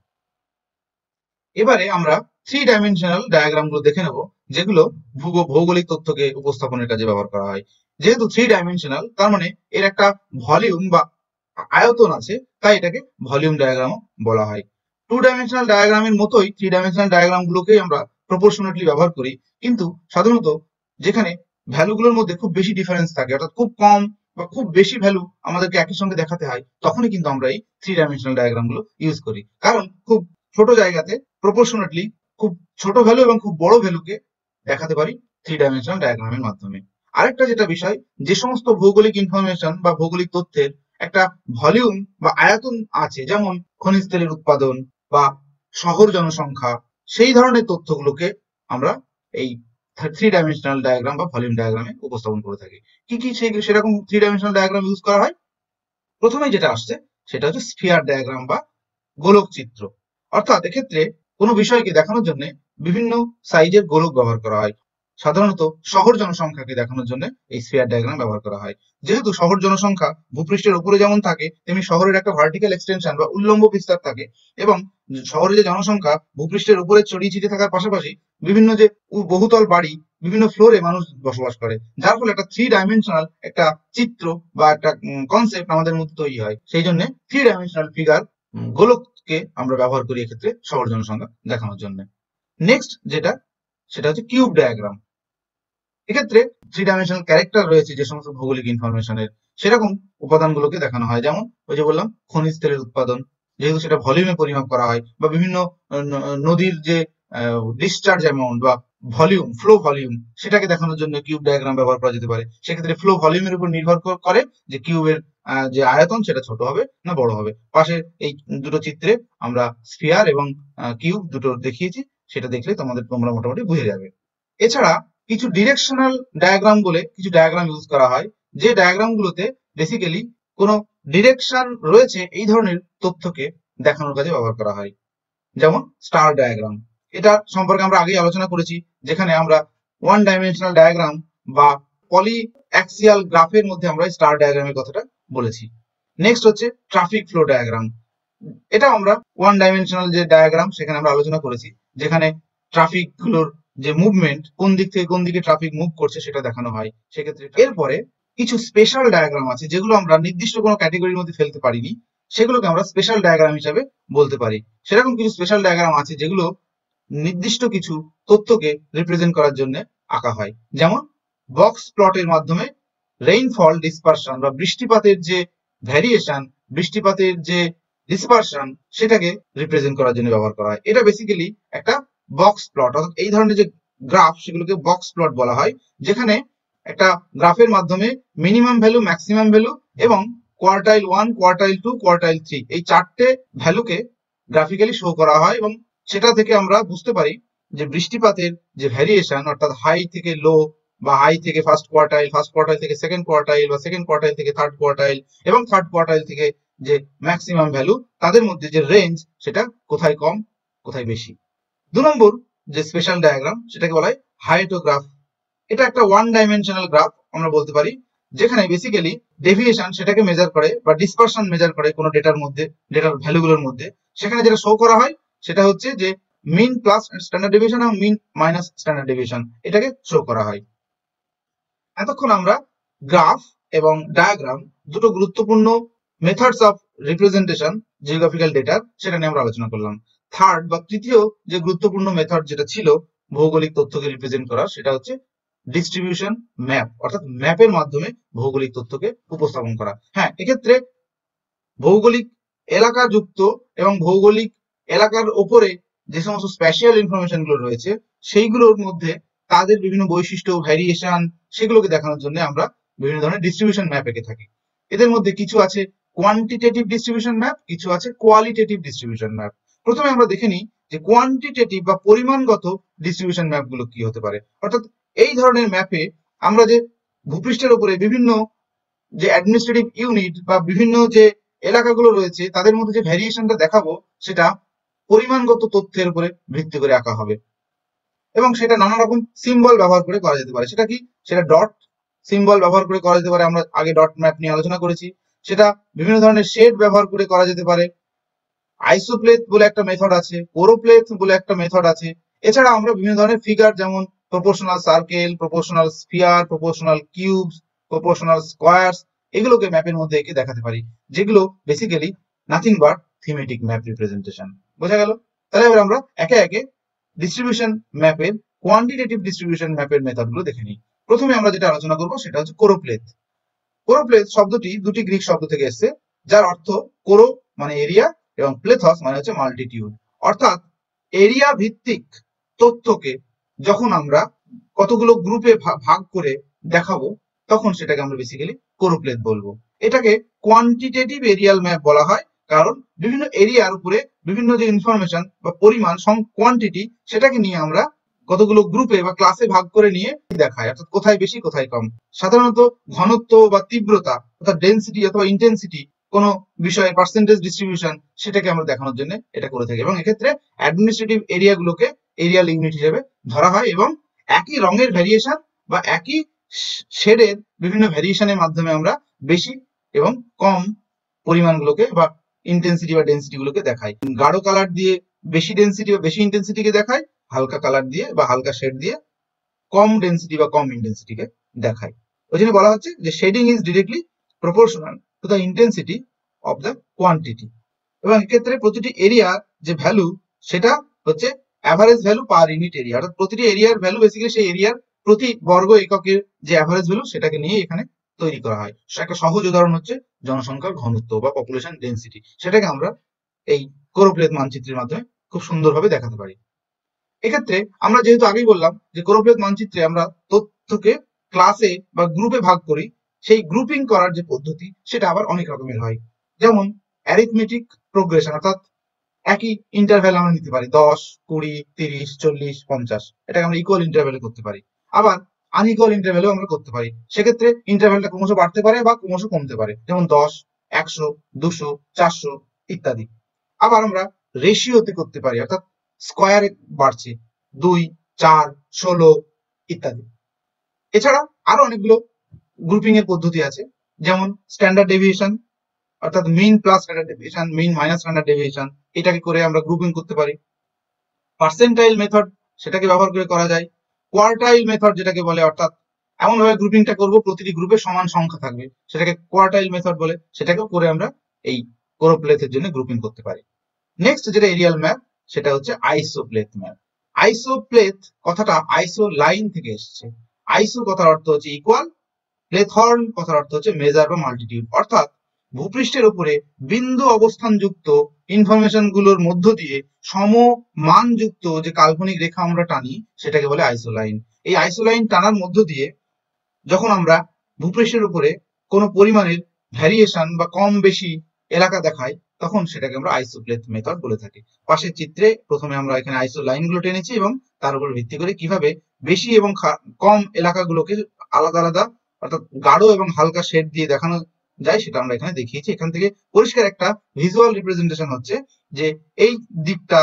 এবারে আমরা থ্রি ডাইমেনশনাল ডায়াগ্রাম গুলো দেখে নেব, যেগুলো ভৌগোলিক তথ্যকে উপস্থাপনের কাজে ব্যবহার করা হয়। যেহেতু থ্রি ডাইমেনশনাল, তার মানে এর একটা ভলিউম বা আয়তন আছে, তাই এটাকে ভলিউম ডায়াগ্রামও বলা হয়। টু ডাইমেনশনাল ডায়াগ্রামের মতোই থ্রি ডাইমেনশনাল ডায়াগ্রাম গুলোকে আমরা প্রপোর্শনেটলি ব্যবহার করি, কিন্তু সাধারণত যেখানে ভ্যালুগুলোর মধ্যে খুব বেশি ডিফারেন্স থাকে, অর্থাৎ খুব কম বা খুব বেশি ভ্যালু আমাদেরকে একই সঙ্গে দেখাতে হয়, তখনই কিন্তু আমরা এই থ্রি ডাইমেনশনাল ডায়াগ্রাম গুলো ইউজ করি। কারণ খুব ছোট জায়গাতে প্রপোর্শনেটলি খুব ছোট ভ্যালু এবং খুব বড় ভ্যালুকে দেখাতে পারি থ্রি ডাইমেনশনাল ডায়াগ্রামের মাধ্যমে। আরেকটা যেটা বিষয়, যে সমস্ত ভৌগোলিক ইনফরমেশন বা ভৌগোলিক তথ্যের একটা ভলিউম বা আয়তন আছে, যেমন খনিজ তেলের উৎপাদন বা শহর জনসংখ্যা, সেই ধরনের তথ্যগুলোকে আমরা এই থ্রি ডাইমেনশনাল ডায়াগ্রাম বা ভলিউম ডায়াগ্রামে উপস্থাপন করে থাকি। কি কি সেই সেরকম থ্রি ডাইমেনশনাল ডায়াগ্রাম ইউজ করা হয়? প্রথমে যেটা আসছে সেটা হচ্ছে স্ফিয়ার ডায়াগ্রাম বা গোলক চিত্র। অর্থাৎ এক্ষেত্রে কোনো বিষয়কে দেখানোর জন্য বিভিন্ন সাইজের গোলক ব্যবহার করা হয়। সাধারণত শহর জনসংখ্যাকে দেখানোর জন্য এই স্ফিয়ার ডায়াগ্রাম ব্যবহার করা হয়। যেহেতু শহর জনসংখ্যা ভূপৃষ্ঠের উপরে যেমন থাকে, তেমনি শহরের একটা ভার্টিক্যাল এক্সটেনশন বা উল্লম্ব বিস্তার থাকে এবং শহরের যে জনসংখ্যা ভূপৃষ্ঠের উপরে ছড়িয়ে ছিটিয়ে থাকার পাশাপাশি বিভিন্ন যে বহুতল বাড়ি, বিভিন্ন ফ্লোরে মানুষ বসবাস করে, যার ফলে একটা থ্রি ডাইমেনশনাল একটা চিত্র বা একটা কনসেপ্ট আমাদের মধ্যে তৈরি হয়। সেই জন্য থ্রি ডাইমেনশনাল ফিগার, গোলককে আমরা ব্যবহার করি এক্ষেত্রে শহর জনসংখ্যা দেখানোর জন্য। নেক্সট যেটা, সেটা হচ্ছে কিউব ডায়াগ্রাম। এক্ষেত্রে থ্রি ডাইমেনশনাল ক্যারেক্টার রয়েছে যে সমস্ত ভৌগোলিক ইনফরমেশনের, সেরকম উপাদানগুলোকে দেখানো হয়। যেমন ওই যে বললাম খনিজ তেলের উৎপাদন, যেহেতু সেটা ভলিউমে পরিমাপ করা হয়, বা বিভিন্ন নদীর যে ডিসচার্জ অ্যামাউন্ট বা ভলিউম, ফ্লো ভলিউম, সেটাকে দেখানোর জন্য কিউব ডায়াগ্রাম ব্যবহার করা যেতে পারে। সেক্ষেত্রে ফ্লো ভলিউমের উপর নির্ভর করে যে কিউবের যে আয়তন সেটা ছোট হবে না বড় হবে। পাশে এই দুটো চিত্রে আমরা স্ফিয়ার এবং কিউব দুটো দেখিয়েছি, সেটা দেখলে তোমাদের তোমরা মোটামুটি বুঝে যাবে। এছাড়া কিছু ডিরেকশনাল ডায়াগ্রাম বলে কিছু ডায়াগ্রাম ইউজ করা হয়, যে ডায়াগ্রাম গুলোতে বেসিক্যালি কোনো ডিরেকশন রয়েছে এই ধরনের তথ্যকে দেখানোর কাজে ব্যবহার করা হয়। যেমন স্টার ডায়াগ্রাম, এটা সম্পর্কে আমরা আগেই আলোচনা করেছি, যেখানে আমরা ওয়ান ডাইমেনশনাল ডায়াগ্রাম বা পলি অ্যাক্সিয়াল গ্রাফের মধ্যে আমরা স্টার ডায়াগ্রামের কথাটা বলেছি। নেক্সট হচ্ছে ট্রাফিক ফ্লো ডায়াগ্রাম। এটা আমরা ওয়ান ডাইমেনশনাল যে ডায়াগ্রাম সেখানে আমরা আলোচনা করেছি, যেখানে ট্রাফিক গুলোর যে মুভমেন্ট, কোন দিক থেকে কোন দিকে ট্রাফিক মুভ করছে সেটা দেখানো হয় সেক্ষেত্রে। এরপরে কিছু স্পেশাল ডায়াগ্রাম আছে যেগুলো আমরা নির্দিষ্ট কোনো ক্যাটাগরির মধ্যে ফেলতে পারিনি, সেগুলোকে আমরা স্পেশাল ডায়াগ্রাম হিসাবে বলতে পারি। সেরকম কিছু স্পেশাল ডায়াগ্রাম আছে যেগুলো নির্দিষ্ট কিছু তথ্যকে রিপ্রেজেন্ট করার জন্য আঁকা হয়। যেমন বক্স প্লটের মাধ্যমে রেইনফল ডিসপারশন বা বৃষ্টিপাতের যে ভ্যারিয়েশন, বৃষ্টিপাতের যে ডিসপারশন, সেটাকে রিপ্রেজেন্ট করার জন্য ব্যবহার করা হয়। এটা বেসিক্যালি একটা বক্স প্লট, অর্থাৎ এই ধরনের যে গ্রাফ সেগুলোকে বক্স প্লট বলা হয়, যেখানে একটা গ্রাফের মাধ্যমে মিনিমাম ভ্যালু, ম্যাক্সিমাম ভ্যালু এবং quartile one, quartile two, quartile three এই চারটে ভ্যালুকে গ্রাফিক্যালি শো করা হয় এবং সেটা থেকে আমরা বুঝতে পারি যে বৃষ্টিপাতের যে ভ্যারিয়েশন, অর্থাৎ হাই থেকে লো বা হাই থেকে ফার্স্ট কোয়ার্টাইল, ফার্স্ট কোয়ার্টাইল থেকে সেকেন্ড কোয়ার্টাইল বা সেকেন্ড কোয়ার্টাইল থেকে থার্ড কোয়ার্টাইল এবং থার্ড কোয়ার্টাইল থেকে যে ম্যাক্সিমাম ভ্যালু, তাদের মধ্যে যে রেঞ্জ সেটা কোথায় কম কোথায় বেশি। দু নম্বর যে স্পেশাল ডায়াগ্রাম সেটাকে বলা হয় হাইটোগ্রাফ। এটা একটা ওয়ান ডাইমেনশনাল গ্রাফ আমরা বলতে পারি, যেখানে বেসিক্যালি ডেভিয়েশন সেটাকে মেজার করে বা ডিসপারশন মেজার করে কোনো ডেটার মধ্যে, ডেটার ভ্যালুগুলোর মধ্যে। সেখানে যেটা শো করা হয় সেটা হচ্ছে যে মিন প্লাস স্ট্যান্ডার্ড ডেভিয়েশন এবং মিন মাইনাস স্ট্যান্ডার্ড ডেভিয়েশন এটাকে শো করা হয়। এতক্ষণ আমরা গ্রাফ এবং ডায়াগ্রাম দুটো গুরুত্বপূর্ণ মেথডস অফ রিপ্রেজেন্টেশন জিওগ্রাফিক্যাল ডেটার সেটা নিয়ে আমরা আলোচনা করলাম। থার্ড বা তৃতীয় যে গুরুত্বপূর্ণ মেথড যেটা ছিল ভৌগোলিক তথ্যকে রিপ্রেজেন্ট করা সেটা হচ্ছে ডিস্ট্রিবিউশন ম্যাপ, অর্থাৎ ম্যাপের মাধ্যমে ভৌগোলিক তথ্যকে উপস্থাপন করা। হ্যাঁ, এক্ষেত্রে ভৌগোলিক এলাকা যুক্ত এবং ভৌগোলিক এলাকার ওপরে যে সমস্ত স্পেশাল ইনফরমেশন গুলো রয়েছে সেইগুলোর মধ্যে তাদের বিভিন্ন বৈশিষ্ট্য, ভ্যারিয়েশন সেগুলোকে দেখানোর জন্য আমরা বিভিন্ন ধরনের ডিস্ট্রিবিউশন ম্যাপ এঁকে থাকি। এদের মধ্যে কিছু আছে কোয়ান্টিটেটিভ ডিস্ট্রিবিউশন ম্যাপ, কিছু আছে কোয়ালিটেটিভ ডিস্ট্রিবিউশন ম্যাপ। প্রথমে আমরা দেখে নিই যে কোয়ান্টিটেটিভ বা পরিমাণগত ডিস্ট্রিবিউশন ম্যাপ গুলো কি হতে পারে। অর্থাৎ এই ধরনের ম্যাপে আমরা যে ভূপৃষ্ঠের উপরে বিভিন্ন যে অ্যাডমিনিস্ট্রেটিভ ইউনিট বা বিভিন্ন যে এলাকাগুলো রয়েছে তাদের মধ্যে যে ভ্যারিয়েশনটা দেখাবো সেটা পরিমাণগত তথ্যের উপরে ভিত্তি করে আঁকা হবে এবং সেটা নানা রকম সিম্বল ব্যবহার করে করা যেতে পারে। সেটা কি? সেটা ডট সিম্বল ব্যবহার করে করা যেতে পারে, আমরা আগে ডট ম্যাপ নিয়ে আলোচনা করেছি। সেটা বিভিন্ন ধরনের শেড ব্যবহার করে করা যেতে পারে। আইসোপ্লেথ বলে একটা মেথড আছে, কোরোপ্লেথ বলে একটা মেথড আছে। এছাড়া আমরা বিভিন্ন ধরনের ফিগার যেমন proportional circle, proportional sphere, proportional cubes, proportional squares এগুলোকে ম্যাপের মধ্যে এঁকে দেখাতে পারি, যেগুলো basically nothing but thematic map representation. বোঝা গেল? তাহলে এবার আমরা একে একে ডিস্ট্রিবিউশন ম্যাপের কোয়ান্টিটেটিভ ডিস্ট্রিবিউশন ম্যাপের মেথডগুলো দেখে নিই। প্রথমে আমরা যেটা আলোচনা করব সেটা হচ্ছে কোরোপ্লেথ। কোরোপ্লেথ শব্দটি দুটি গ্রিক শব্দ থেকে এসেছে, যার অর্থ কোরো মানে এরিয়া এবং প্লেথস মানে হচ্ছে মাল্টিটিউড। অর্থাৎ এরিয়া ভিত্তিক তথ্যকে যখন আমরা কতগুলো গ্রুপে ভাগ করে দেখাবো তখন সেটাকে আমরা বেসিক্যালি কোরোপ্লেথ বলবো। এটাকে কোয়ান্টিটেটিভ এরিয়াল ম্যাপ বলা হয়, কারণ বিভিন্ন এরিয়ার উপরে বিভিন্ন যে ইনফরমেশন বা পরিমাণ কোয়ান্টিটি সেটাকে নিয়ে আমরা কতগুলো গ্রুপে বা ক্লাসে ভাগ করে নিয়ে দেখায়, অর্থাৎ কোথায় বেশি কোথায় কম। সাধারণত ঘনত্ব বা তীব্রতা অর্থাৎ ডেন্সিটি অথবা ইন্টেন্সিটি কোনো বিষয়ের পার্সেন্টেজ ডিস্ট্রিবিউশন সেটাকে আমরা দেখানোর জন্য এটা করে থাকি এবং এক্ষেত্রে অ্যাডমিনিস্ট্রেটিভ এরিয়াগুলোকে এরিয়াল ইউনিট হিসেবে ধরা হয় এবং একই রঙের ভ্যারিয়েশন বা একই শেডের বিভিন্ন ভ্যারিয়েশনের মাধ্যমে আমরা বেশি এবং কম পরিমাণগুলোকে বা ইন্টেন্সিটি বা ডেন্সিটি গুলোকে দেখাই। গাঢ় কালার দিয়ে বেশি ডেন্সিটি বা বেশি ইন্টেন্সিটিকে দেখায়, হালকা কালার দিয়ে বা হালকা শেড দিয়ে কম ডেন্সিটি বা কম ইন্টেন্সিটিকে দেখায়। ওই জন্য বলা হচ্ছে যে shading is directly proportional to the intensity of the quantity. এবং এক্ষেত্রে প্রতিটি এরিয়ার যে ভ্যালু সেটা হচ্ছে average value per unit area, অর্থাৎ প্রতিটি এরিয়ার ভ্যালু বেসিক্যালি সেই এরিয়ার প্রতি বর্গ এককের যে অ্যাভারেজ ভ্যালু সেটাকে নিয়ে এখানে তৈরি করা হয়। একটা সহজ উদাহরণ হচ্ছে জনসংখ্যার ঘনত্ব বা পপুলেশন ডেন্সিটি, সেটাকে আমরা এই কোরোপ্লেথ মানচিত্রের মাধ্যমে খুব সুন্দরভাবে দেখাতে পারি। এক্ষেত্রে আমরা যেহেতু আগেই বললাম যে কোরোপ্লেথ মানচিত্রে আমরা তথ্যকে ক্লাসে বা গ্রুপে ভাগ করি, সেই গ্রুপিং করার যে পদ্ধতি সেটা আবার অনেক রকমের হয়। যেমন অ্যারিথমেটিক প্রোগ্রেশন, অর্থাৎ একই ইন্টারভ্যাল আমরা নিতে পারি, দশ, কুড়ি, তিরিশ, চল্লিশ, পঞ্চাশ, এটাকে আমরা ইকুয়াল ইন্টারভ্যালে করতে পারি। আবার আনইকুয়াল ইন্টারভ্যালেও আমরা করতে পারি, সেক্ষেত্রে ইন্টারভ্যালটা ক্রমশ বাড়তে পারে বা ক্রমশ কমতে পারে, যেমন দশ, একশো, দুশো, চারশো ইত্যাদি। আবার আমরা রেশিওতে করতে পারি, অর্থাৎ স্কোয়ারে বাড়ছে, দুই, চার, ষোলো ইত্যাদি। এছাড়া আরো অনেকগুলো গ্রুপিং এর পদ্ধতি আছে, যেমন স্ট্যান্ডার্ড ডেভিয়েশন, অর্থাৎ mean plus standard deviation, mean minus standard deviation, এটাকে করে আমরা গ্রুপিং করতে পারি। পার্সেন্টাইল মেথড সেটাকে ব্যবহার করে করা যায়। কোয়ার্টাইল মেথড যেটাকে বলে, অর্থাৎ এমন ভাবে গ্রুপিংটা করব প্রতিটি গ্রুপে সমান সংখ্যা থাকবে, সেটাকে কোয়ার্টাইল মেথড বলে, সেটাকেও করে আমরা এই কোরোপ্লেথের জন্য গ্রুপিং করতে পারি। নেক্সট যেটা এরিয়াল ম্যাপ সেটা হচ্ছে আইসোপ্লেথ ম্যাপ। আইসোপ্লেথ কথাটা আইসো লাইন থেকে এসেছে। আইসো কথার অর্থ হচ্ছে ইকুয়াল, প্লেথর্ন কথার অর্থ হচ্ছে মেজার বা মাল্টিটিউড, অর্থাৎ ভূপৃষ্ঠের উপরে বিন্দু অবস্থান যুক্ত ইনফরমেশন গুলোর মধ্য দিয়ে সম মান যুক্ত যে কাল্পনিক রেখা আমরা টানি সেটাকে বলে আইসোলাইন। এই আইসোলাইন টানার মধ্য দিয়ে যখন আমরা ভূপৃষ্ঠের উপরে কোনো পরিমাণের ভ্যারিয়েশন বা কম বেশি এলাকা দেখাই তখন সেটাকে আমরা আইসোপ্লেথ মেথড বলে থাকি। পাশের চিত্রে প্রথমে আমরা এখানে আইসো লাইন গুলো টেনেছি এবং তার উপর ভিত্তি করে কিভাবে বেশি এবং কম এলাকাগুলোকে আলাদা আলাদা অর্থাৎ গাঢ় এবং হালকা শেড দিয়ে দেখানো যায় সেটা আমরা এখানে দেখিয়েছি। এখান থেকে পরিষ্কার একটা ভিজুয়াল রিপ্রেজেন্টেশন হচ্ছে যে এই দিকটা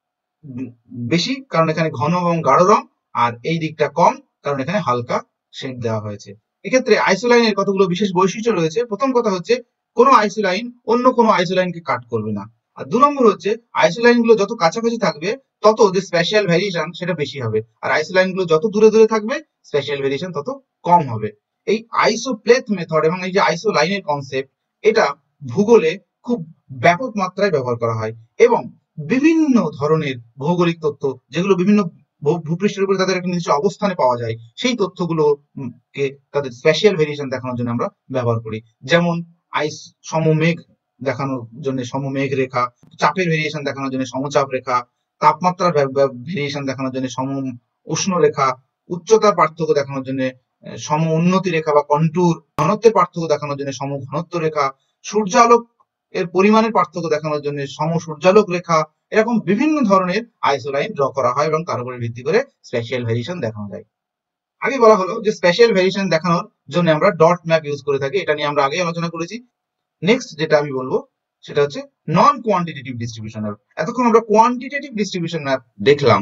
বেশি কারণ এখানে ঘন এবং গাঢ় রং, আর এই দিকটা কম কারণ এখানে হালকা শেড দেওয়া হয়েছে। এক্ষেত্রে আইসোলাইনের কতগুলো বিশেষ বৈশিষ্ট্য রয়েছে। প্রথম কথা হচ্ছে কোনো আইসোলাইন অন্য কোনো আইসোলাইনকে কাট করবে না। আর দু নম্বর হচ্ছে আইসোলাইন গুলো যত কাছাকাছি থাকবে তত যে স্পেশাল ভ্যারিয়েশন সেটা বেশি হবে, আর আইসোলাইন গুলো যত দূরে দূরে থাকবে স্পেশাল ভ্যারিয়েশন তত কম হবে। এই আইসোপ্লেথ মেথড এবং এই যে আইসোলাইনের কনসেপ্ট, এটা ভূগোলে খুব ব্যাপক মাত্রায় ব্যবহার করা হয় এবং বিভিন্ন ধরনের ভৌগোলিক তথ্য যেগুলো বিভিন্ন ভূপৃষ্ঠের উপরে তাদের একটা নির্দিষ্ট অবস্থানে পাওয়া যায়, সেই তথ্যগুলো কে তাদের স্পেশাল ভেরিয়েশন দেখানোর জন্য আমরা ব্যবহার করি। যেমন আইস সমমেঘ দেখানোর জন্য সমমেঘ রেখা, চাপের ভেরিয়েশন দেখানোর জন্য সমচাপ রেখা, তাপমাত্রার ভেরিয়েশন দেখানোর জন্য সম উষ্ণ রেখা, উচ্চতার পার্থক্য দেখানোর জন্য সম উন্নতি রেখা বা কন্টুর, ঘনত্বের পার্থক্য দেখানোর জন্য সম ঘনত্ব রেখা, সূর্যালোক এর পরিমাণের পার্থক্য দেখানোর জন্য সম সূর্যালোক রেখা। এরকম বিভিন্ন ধরনের আইসোলাইন ড্র করা হয় এবং তার উপরে ভিত্তি করে স্পেশাল ভেরিয়েশন দেখানো যায়। আগে বলা হলো যে স্পেশাল ভেরিয়েশন দেখানোর জন্য আমরা ডট ম্যাপ ইউজ করে থাকি, এটা নিয়ে আমরা আগে আলোচনা করেছি। নেক্সট যেটা আমি বলবো সেটা হচ্ছে নন কোয়ান্টিটেটিভ ডিস্ট্রিবিউশন ম্যাপ। এতক্ষণ আমরা কোয়ান্টিটেটিভ ডিস্ট্রিবিউশন ম্যাপ দেখলাম,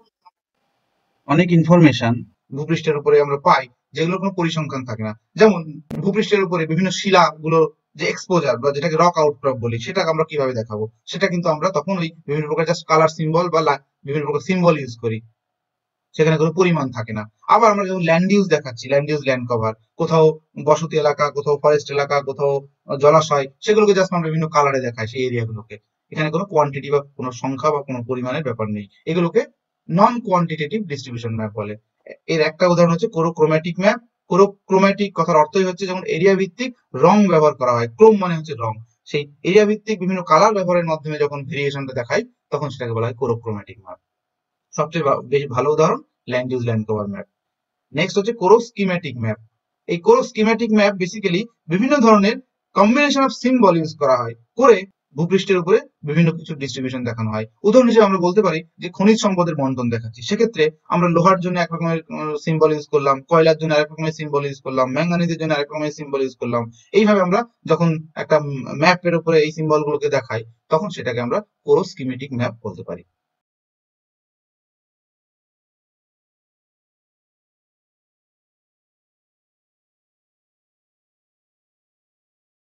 অনেক ইনফরমেশন ভূপৃষ্ঠের উপরে আমরা পাই যেগুলো কোনো পরিসংখ্যান থাকে না। যেমন ভূপৃষ্ঠের উপরে বিভিন্ন শিলাগুলো যে এক্সপোজার বা যেটাকে রক আউটক্রপ বলি, সেটা আমরা কিভাবে দেখাবো, সেটা কিন্তু আমরা তখন ওই বিভিন্ন প্রকার জাস্ট কালার সিম্বল বা বিভিন্ন প্রকার সিম্বল ইউজ করি, সেখানে কোনো পরিমাণ থাকে না। আবার আমরা যখন ল্যান্ড ইউজ দেখাচ্ছি, ল্যান্ড ইউজ ল্যান্ড কভার, কোথাও বসতি এলাকা, কোথাও ফরেস্ট এলাকা, কোথাও জলাশয়, সেগুলোকে জাস্ট আমরা বিভিন্ন কালারে দেখাই সেই এরিয়াগুলোকে। এখানে কোনো কোয়ান্টিটি বা কোনো সংখ্যা বা কোনো পরিমাণের ব্যাপার নেই, এগুলোকে নন কোয়ান্টিটেটিভ ডিস্ট্রিবিউশন ম্যাপ বলে। এর একটা উদাহরণ হচ্ছে কোরোক্রোম্যাটিক ম্যাপ। কোরোক্রোম্যাটিক কথার অর্থই হচ্ছে যেমন এরিয়া ভিত্তিক রং ব্যবহার করা হয়, ক্রোম মানে হচ্ছে রং, সেই এরিয়া ভিত্তিক বিভিন্ন কালার ব্যবহারের মাধ্যমে যখন ভেরিয়েশনটা দেখায় তখন সেটাকে বলা হয় কোরোক্রোম্যাটিক ম্যাপ। সবচেয়ে বেশি ভালো উদাহরণ land use land cover map. Next হচ্ছে কোরোস্কিম্যাটিক ম্যাপ। এই কোরোস্কিম্যাটিক ম্যাপ বেসিক্যালি বিভিন্ন ধরনের কম্বিনেশন অফ সিম্বল ইউজ করা হয় করে ভূপৃষ্ঠের উপরে বিভিন্ন কিছু ডিস্ট্রিবিউশন দেখানো হয়। উদাহরণ হিসেবে আমরা বলতে পারি যে খনিজ সম্পদের বন্টন দেখাচ্ছি, সেক্ষেত্রে আমরা লোহার জন্য এক রকমের সিম্বল ইউজ করলাম, কয়লার জন্য আরেক রকমের সিম্বল ইউজ করলাম, ম্যাঙ্গানিজের জন্য আরেক রকমের সিম্বল ইউজ করলাম। এইভাবে আমরা যখন একটা ম্যাপের উপরে এই সিম্বল গুলোকে দেখাই তখন সেটাকে আমরা কোরোস্কিমেটিক ম্যাপ বলতে পারি।